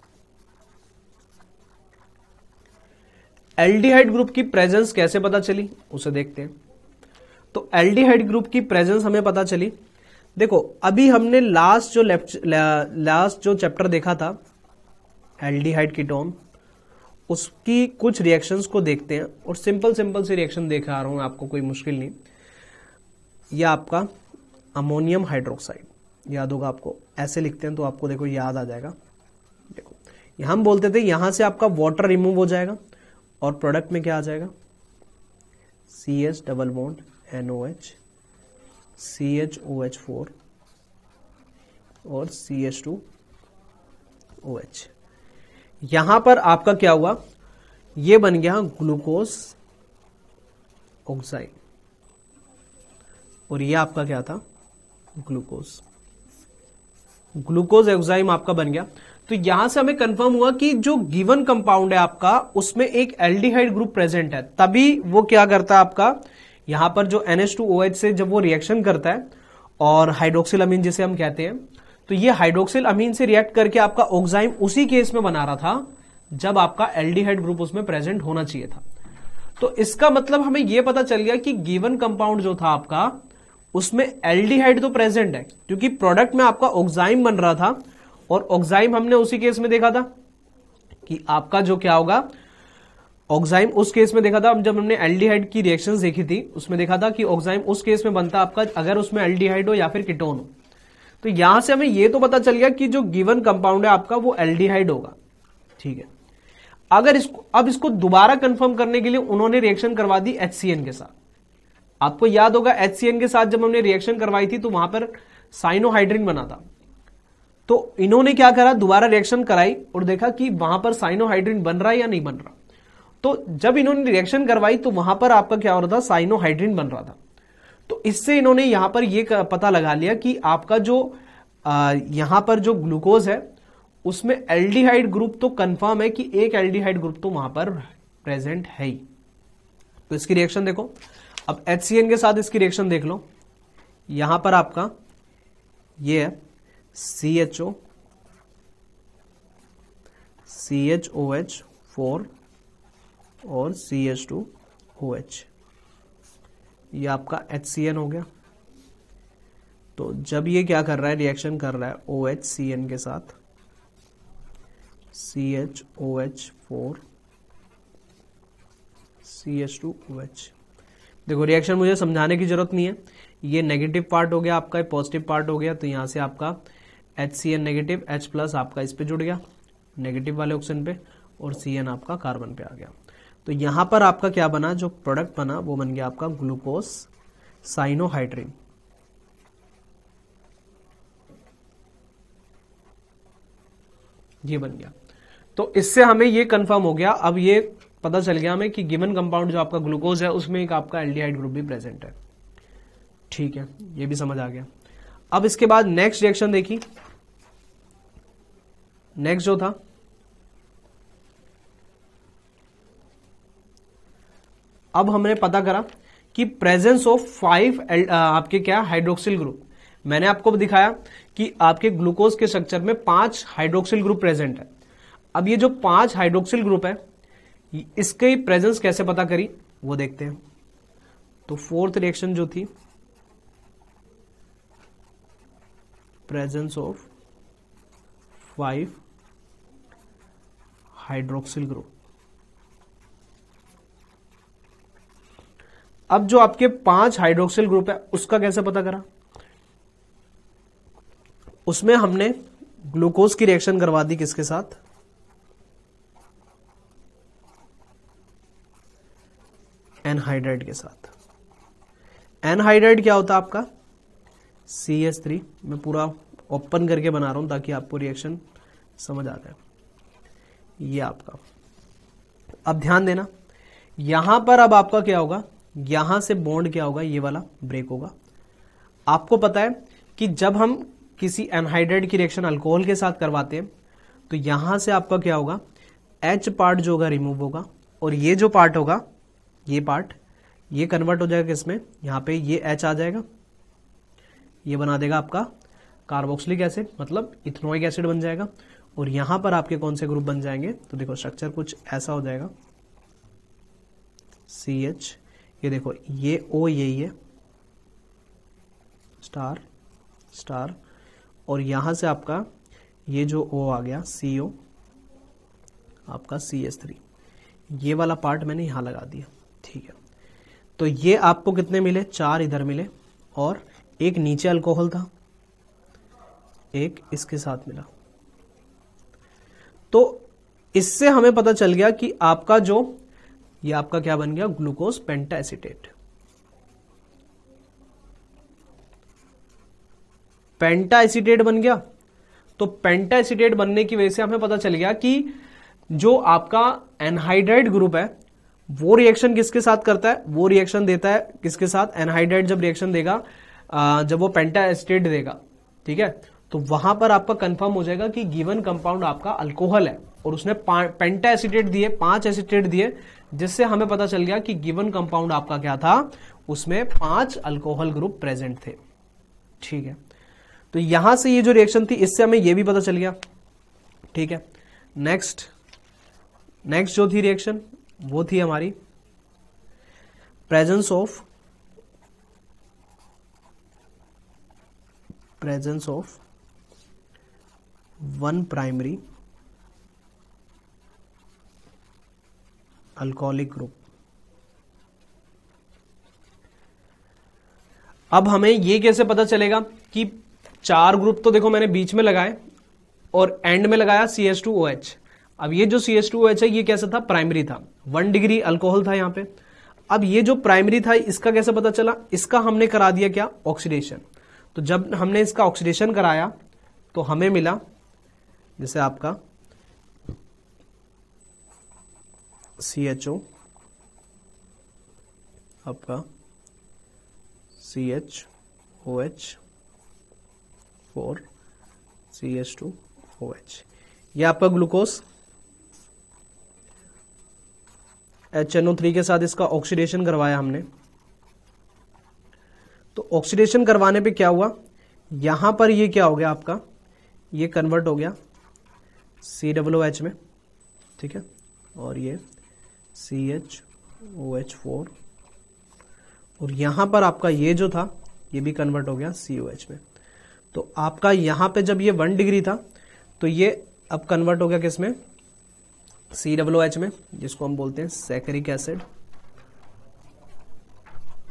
Aldehyde group की प्रेजेंस कैसे पता चली, उसे देखते हैं। तो एल्डिहाइड ग्रुप की प्रेजेंस हमें पता चली, देखो अभी हमने लास्ट जो लास्ट जो चैप्टर देखा था एल्डिहाइड कीटोन, उसकी कुछ रिएक्शंस को देखते हैं, और सिंपल सिंपल से रिएक्शन देखा रहा हूं आपको, कोई मुश्किल नहीं। यह आपका अमोनियम हाइड्रोक्साइड, याद होगा आपको, ऐसे लिखते हैं तो आपको देखो याद आ जाएगा। देखो यहां हम बोलते थे यहां से आपका वाटर रिमूव हो जाएगा और प्रोडक्ट में क्या आ जाएगा, C H double bond N O H, C H O H four और C H two O H. यहां पर आपका क्या हुआ, यह बन गया ग्लूकोज ऑक्साइड, और यह आपका क्या था, ग्लूकोज ग्लूकोज एंजाइम आपका बन गया। तो यहां से हमें कंफर्म हुआ कि जो गिवन कंपाउंड है आपका, उसमें एक एल्डिहाइड ग्रुप प्रेजेंट है, तभी वो क्या करता है आपका, यहां पर जो N H two O H से जब वो रिएक्शन करता है, और हाइड्रोक्सिल अमीन जिसे हम कहते हैं, तो ये हाइड्रोक्सिल अमीन से रिएक्ट करके आपका ऑक्साइम उसी केस में बना रहा था जब आपका एल्डिहाइड ग्रुप उसमें प्रेजेंट होना चाहिए था। तो इसका मतलब हमें यह पता चल गया कि गिवन कंपाउंड जो था आपका, उसमें एल्डिहाइड तो प्रेजेंट है, क्योंकि प्रोडक्ट में आपका ऑक्साइम बन रहा था, और ऑक्साइम हमने उसी केस में देखा था कि आपका जो क्या होगा, ऑक्साइम उस केस में देखा था जब हमने एल्डिहाइड की रिएक्शंस देखी थी, उसमें देखा था कि ऑक्साइम उस केस में बनता आपका अगर उसमें एल्डिहाइड हो या फिर कीटोन हो। तो यहां से हमें यह तो पता चल गया कि जो गिवन कंपाउंड है आपका वो एल्डिहाइड होगा। ठीक है, अगर इसको अब इसको दोबारा कंफर्म करने के लिए उन्होंने रिएक्शन करवा दी एच सी एन के साथ। आपको याद होगा एच सी एन के साथ जब हमने रिएक्शन करवाई थी तो वहां पर साइनोहाइड्रिन बना था, तो इन्होंने क्या करा, दोबारा रिएक्शन कराई और देखा कि वहां पर साइनोहाइड्रिन बन रहा है या नहीं बन रहा। तो जब इन्होंने रिएक्शन करवाई तो वहां पर आपका क्या हो रहा था, साइनोहाइड्रिन बन रहा था। तो इससे इन्होंने यहां पर यह पता लगा लिया कि आपका जो आ, यहां पर जो ग्लूकोज है उसमें एल्डिहाइड ग्रुप तो कंफर्म है कि एक एल्डिहाइड ग्रुप तो वहां पर प्रेजेंट है ही। तो इसकी रिएक्शन देखो, अब एच सी एन के साथ इसकी रिएक्शन देख लो। यहां पर आपका ये है C H O C H O H four और C H two O H, ये आपका एच सी एन हो गया। तो जब ये क्या कर रहा है, रिएक्शन कर रहा है ओ एच सी एन के साथ, C H O H four C H two O H, देखो रिएक्शन मुझे समझाने की जरूरत नहीं है, ये नेगेटिव पार्ट हो गया आपका, पॉजिटिव पार्ट हो गया, तो यहां से आपका H C N negative, H plus आपका इस पे जुड़ गया नेगेटिव वाले ऑक्सीजन पे, और सी एन आपका कार्बन पे आ गया। तो यहां पर आपका क्या बना, जो प्रोडक्ट बना वो बन गया आपका ग्लूकोज साइनोहाइड्रिन। ये बन गया। तो इससे हमें ये कंफर्म हो गया, अब ये पता चल गया हमें कि गिवन कंपाउंड जो आपका ग्लूकोज है उसमें एक आपका एल्डिहाइड ग्रुप भी प्रेजेंट है। ठीक है, ये भी समझ आ गया। अब इसके बाद नेक्स्ट रिएक्शन देखी, नेक्स्ट जो था अब हमने पता करा कि प्रेजेंस ऑफ फाइव आपके क्या हाइड्रोक्सिल ग्रुप। मैंने आपको दिखाया कि आपके ग्लूकोज के स्ट्रक्चर में पांच हाइड्रोक्सिल ग्रुप प्रेजेंट है। अब ये जो पांच हाइड्रोक्सिल ग्रुप है इसकी प्रेजेंस कैसे पता करी वो देखते हैं। तो फोर्थ रिएक्शन जो थी, presence of five hydroxyl group. अब जो आपके पांच हाइड्रोक्सिल ग्रुप है उसका कैसे पता करा, उसमें हमने ग्लूकोज की रिएक्शन करवा दी किसके साथ, एनहाइड्राइड के साथ। एनहाइड्राइड क्या होता है आपका, सी एच थ्री। मैं पूरा ओपन करके बना रहा हूं ताकि आपको रिएक्शन समझ आ जाए। ये आपका, अब ध्यान देना यहां पर अब आपका क्या होगा, यहां से बॉन्ड क्या होगा, ये वाला ब्रेक होगा। आपको पता है कि जब हम किसी एनहाइड्राइड की रिएक्शन अल्कोहल के साथ करवाते हैं तो यहां से आपका क्या होगा, H पार्ट जो होगा रिमूव होगा, और ये जो पार्ट होगा, ये पार्ट ये कन्वर्ट हो जाएगा किसमें, यहां पे ये H आ जाएगा, ये बना देगा आपका कार्बोक्सिलिक एसिड, मतलब इथेनोइक एसिड बन जाएगा। और यहां पर आपके कौन से ग्रुप बन जाएंगे, तो देखो स्ट्रक्चर कुछ ऐसा हो जाएगा, सी एच, ये देखो ये O यही है, स्टार स्टार, और यहां से आपका ये जो O आ गया सी ओ, आपका सी एच थ्री, ये वाला पार्ट मैंने यहां लगा दिया। ठीक है, तो ये आपको कितने मिले, चार इधर मिले, और एक नीचे अल्कोहल था, एक इसके साथ मिला। तो इससे हमें पता चल गया कि आपका जो ये आपका क्या बन गया, glucose penta acetate. Penta acetate बन गया। तो पेंटा एसीटेट बनने की वजह से हमें पता चल गया कि जो आपका एनहाइड्राइड ग्रुप है वो रिएक्शन किसके साथ करता है, वो रिएक्शन देता है किसके साथ, एनहाइड्राइड जब रिएक्शन देगा, जब वो पेंटा एसीटेट देगा, ठीक है, तो वहां पर आपका कंफर्म हो जाएगा कि गिवन कंपाउंड आपका अल्कोहल है, और उसने पेंटा एसीटेट दिए, पांच एसीटेट दिए, जिससे हमें पता चल गया कि गिवन कंपाउंड आपका क्या था, उसमें पांच अल्कोहल ग्रुप प्रेजेंट थे। ठीक है, तो यहां से ये जो रिएक्शन थी इससे हमें ये भी पता चल गया। ठीक है, नेक्स्ट नेक्स्ट जो थी रिएक्शन वो थी हमारी presence of presence of one primary alcoholic group. अब हमें ये कैसे पता चलेगा कि चार ग्रुप, तो देखो मैंने बीच में लगाए और एंड में लगाया C H two O H. अब ये जो C H two O H है ये कैसा था, प्राइमरी था, वन डिग्री अल्कोहल था यहां पे। अब ये जो प्राइमरी था इसका कैसे पता चला, इसका हमने करा दिया क्या, ऑक्सीडेशन। तो जब हमने इसका ऑक्सीडेशन कराया तो हमें मिला जैसे आपका सी एच ओ, आपका C H O H four C H two O H, ये आपका glucose H N O three के साथ इसका ऑक्सीडेशन करवाया हमने। तो ऑक्सीडेशन करवाने पे क्या हुआ, यहां पर ये क्या हो गया आपका, ये कन्वर्ट हो गया सी डब्ल्यू एच में, ठीक है, और ये C H O H four, और यहां पर आपका ये जो था ये भी कन्वर्ट हो गया सी ओ एच में। तो आपका यहां पे जब ये वन डिग्री था तो ये अब कन्वर्ट हो गया किसमें, सी डब्ल्यू एच में, जिसको हम बोलते हैं सैकरिक एसिड।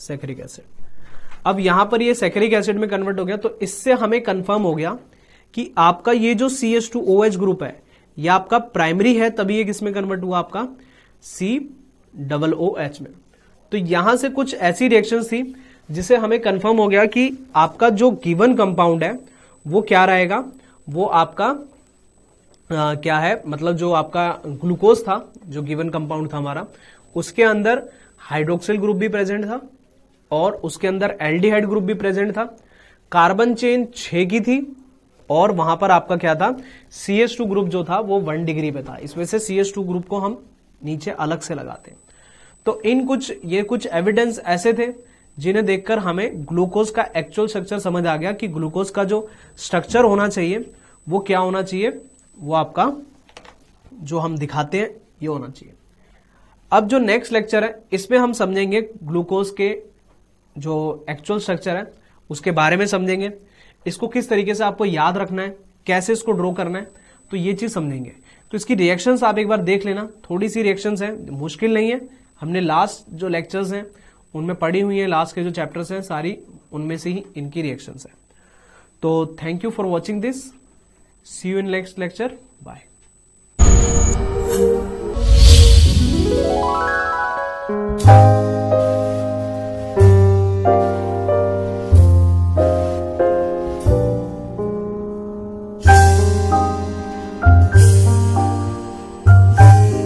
सैकरिक एसिड। अब यहां पर ये सैकरिक एसिड में कन्वर्ट हो गया, तो इससे हमें कंफर्म हो गया कि आपका ये जो C H two O H group है ये आपका प्राइमरी है, तभी ये किसमें कन्वर्ट हुआ आपका सी डबल ओ एच में। तो यहां से कुछ ऐसी रिएक्शंस थी जिसे हमें कंफर्म हो गया कि आपका जो गिवन कंपाउंड है वो क्या रहेगा, वो आपका आ, क्या है, मतलब जो आपका ग्लूकोज था, जो गिवन कंपाउंड था हमारा, उसके अंदर हाइड्रोक्सिल ग्रुप भी प्रेजेंट था और उसके अंदर एल्डिहाइड ग्रुप भी प्रेजेंट था। कार्बन चेन छह की थी और वहां पर आपका क्या था, सी एच टू ग्रुप जो था वो वन डिग्री पे था। इसमें से सी एच टू ग्रुप को हम नीचे अलग से लगाते हैं। तो इन कुछ ये कुछ एविडेंस ऐसे थे जिन्हें देखकर हमें ग्लूकोज का एक्चुअल स्ट्रक्चर समझ आ गया कि ग्लूकोज का जो स्ट्रक्चर होना चाहिए वो क्या होना चाहिए, वो आपका जो हम दिखाते हैं ये होना चाहिए। अब जो नेक्स्ट लेक्चर है इसमें हम समझेंगे ग्लूकोज के जो एक्चुअल स्ट्रक्चर है उसके बारे में समझेंगे, इसको किस तरीके से आपको याद रखना है, कैसे इसको ड्रॉ करना है, तो ये चीज समझेंगे। तो इसकी रिएक्शंस आप एक बार देख लेना, थोड़ी सी रिएक्शंस है, मुश्किल नहीं है, हमने लास्ट जो लेक्चर्स हैं उनमें पढ़ी हुई है, लास्ट के जो चैप्टर्स हैं सारी उनमें से ही इनकी रिएक्शंस है। तो thank you for watching this, see you in next lecture, bye.